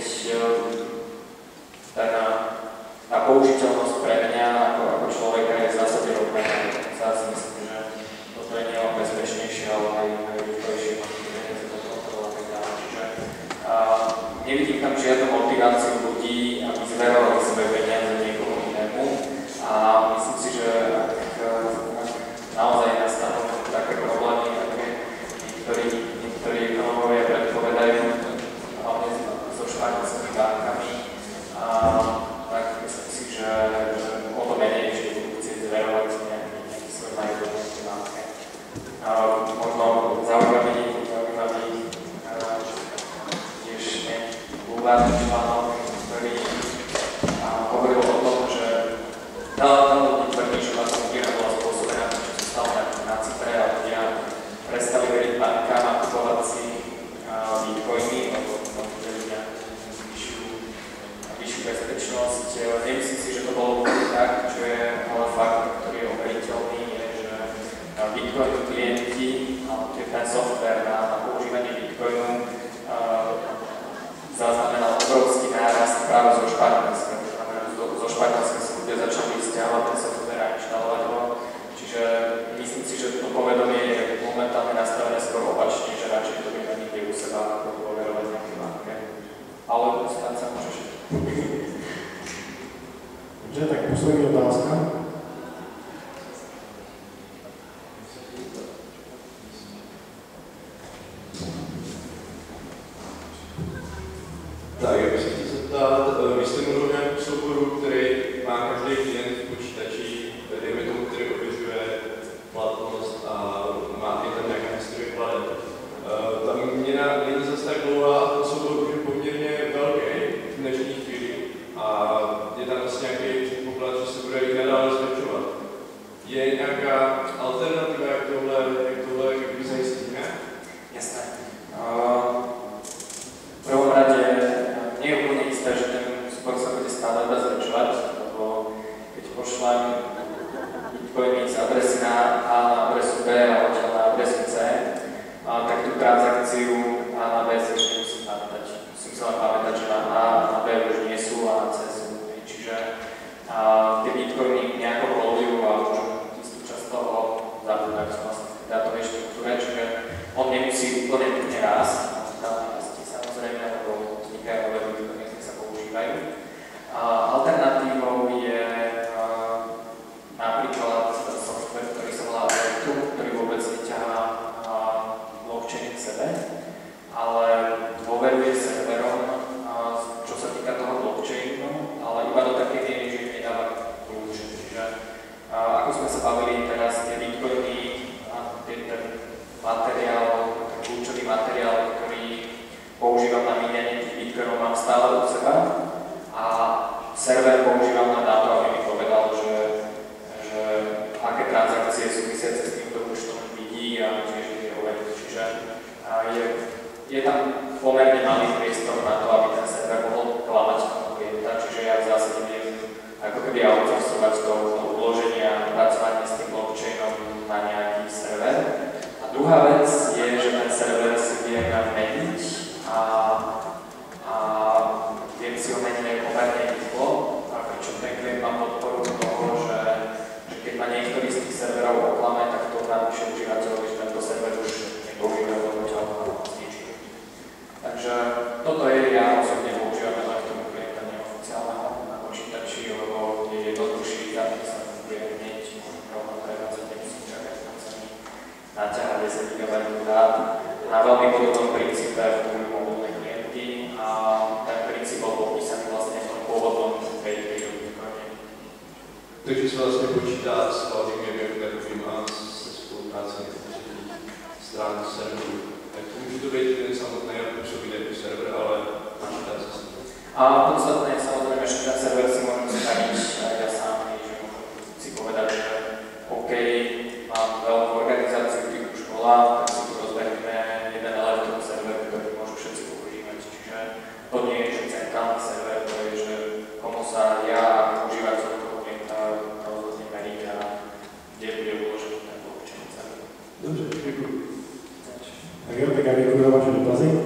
tá, tá použiteľnosť pre mňa ako, ako človeka je v zásade rovnaká. Ja si myslím, že toto je nielen bezpečnejšie, ale aj rýchlejšie. Nevidím tam žiadnu motiváciu ľudí, aby zverovali svoje peniaze niekomu inému a myslím si, že ak, ak naozaj nastanú také problémy, také niektorí, niektorí ekonomovia predpovedajú, hlavne so španielskými bankami, a, tak myslím si, že, že o to menej, že budú chcieť zverovať nejaký, nejaký svoj majetok v banke. Možno zaujímavý, zaujímavý vládny článok, ktorý hovoril o tom, že dala ľudí tvrdí, že vlastne miera bola spôsobená, čo sa stalo na Cypre a ľudia prestali veriť bankám a kupovať si bitcoiny, lebo tam videli nejakú vyššiu bezpečnosť. Nemyslím si, že to bolo tak, čo je ale fakt, ktorý je overiteľný, je, že bitcoin klienti, ten software na používanie bitcoinu zaznamenal obrovský nárast práve zo Španielska. Zo Španielska sa ľudia začali stiahovať ten software a inštalovať ho. Čiže myslím si, že to povedomie je otázka? Tak, já bych se chtěl zeptat, vy jste mluvil o nějakém souboru, který má každý klient v počítači, dejme tomu, který ověřuje platnost a má i tam nějaká historie plateb. Ta měna není zase tak dlouhá a ten soubor už je poměrně velký v dnešní chvíli a je tam vlastně nějaký předpoklad, že se bude i nadále zvětšovat. Je nějaká alternativa, jak tohle, jak tohle jak zajistíme? Jasné. V prvom rade nie je úplne isté, že ten súbor sa bude stále iba zväčšovať, lebo keď pošlem bitcoiny z adresy na A na adresu B a odtiaľ na adresu C, tak tú transakciu A na B si už nemusím pamätať. Musím sa len pamätať, že na A a na B už nie sú a na C sú. Čiže tie bitcoiny nejako kolujú a môžem istú časť toho zabúdať vlastne v dátovej štruktúre, čiže on nemusí úplne úplne rásť. Samozrejme, lebo vznikajú nové bitcoiny, ktoré sa používajú. Alternatívou je napríklad software, ktorý sa volá Electrum, ktorý vôbec neťahá blockchain k sebe, ale dôveruje serverom, čo sa týka toho blockchainu, ale iba do takej miery, že im nedáva kľúče. Čiže ako sme sa bavili teraz, tie bitcoiny, ten materiál, ten kľúčový materiál, ktorý používam na míňanie tých bitcoinov, mám stále od seba a server používam na to, aby mi povedal, že, že aké transakcie súvisiace s týmto účtom vidí a tiež je overí. Čiže je, je tam pomerne malý priestor na to, aby ten server mohol klamať tomu klienta, čiže ja v zásade viem ako keby outsourcovať to, to uloženie a pracovanie s tým blockchainom na nejaký server. A druhá vec je, že ten server si viem meniť a, a viem si ho meniť aj pomerne rýchlo, pričom ten klient má podporu toho, že, že keď ma niektorý z tých serverov oklame, tak to napíše užívateľovi, že tento server už nepoužíva, lebo ťa zničí. Takže toto je, ja osobne používam len k tomu klienta neoficiálneho na počítači, lebo je jednoduchší, tam sa funguje hneď, môžem rovno prevádzať, nemusím čakať na ceny, naťahať desať gigabajtov dát. Na veľmi podobnom princípe fungujú mobilné klienty a ten princíp bol popísaný vlastne v tom pôvodnom paper o Bitcoine. Takže se vlastně počítá s hlavním jednoduchým a se spoluprácí třetích stran serverů. Tak to může to být ten samotný působí jako server, ale počítá se s tím. A podstatné je samozrejme, že ten server si môžem staniť aj ja sám, že môžem si povedať, že OK, mám veľkú organizáciu typu škola, tak si tu rozbehneme jeden elektron server, ktorý môžu všetci používať. Čiže to nie je, že centrálny server, to je, že komu sa ja ako užívateľ toho klienta rozhodne meriť a kde bude uložený ten blockchain server. Dobře, děkuji. Tak jo, tak já děkuji za vaše dotazy.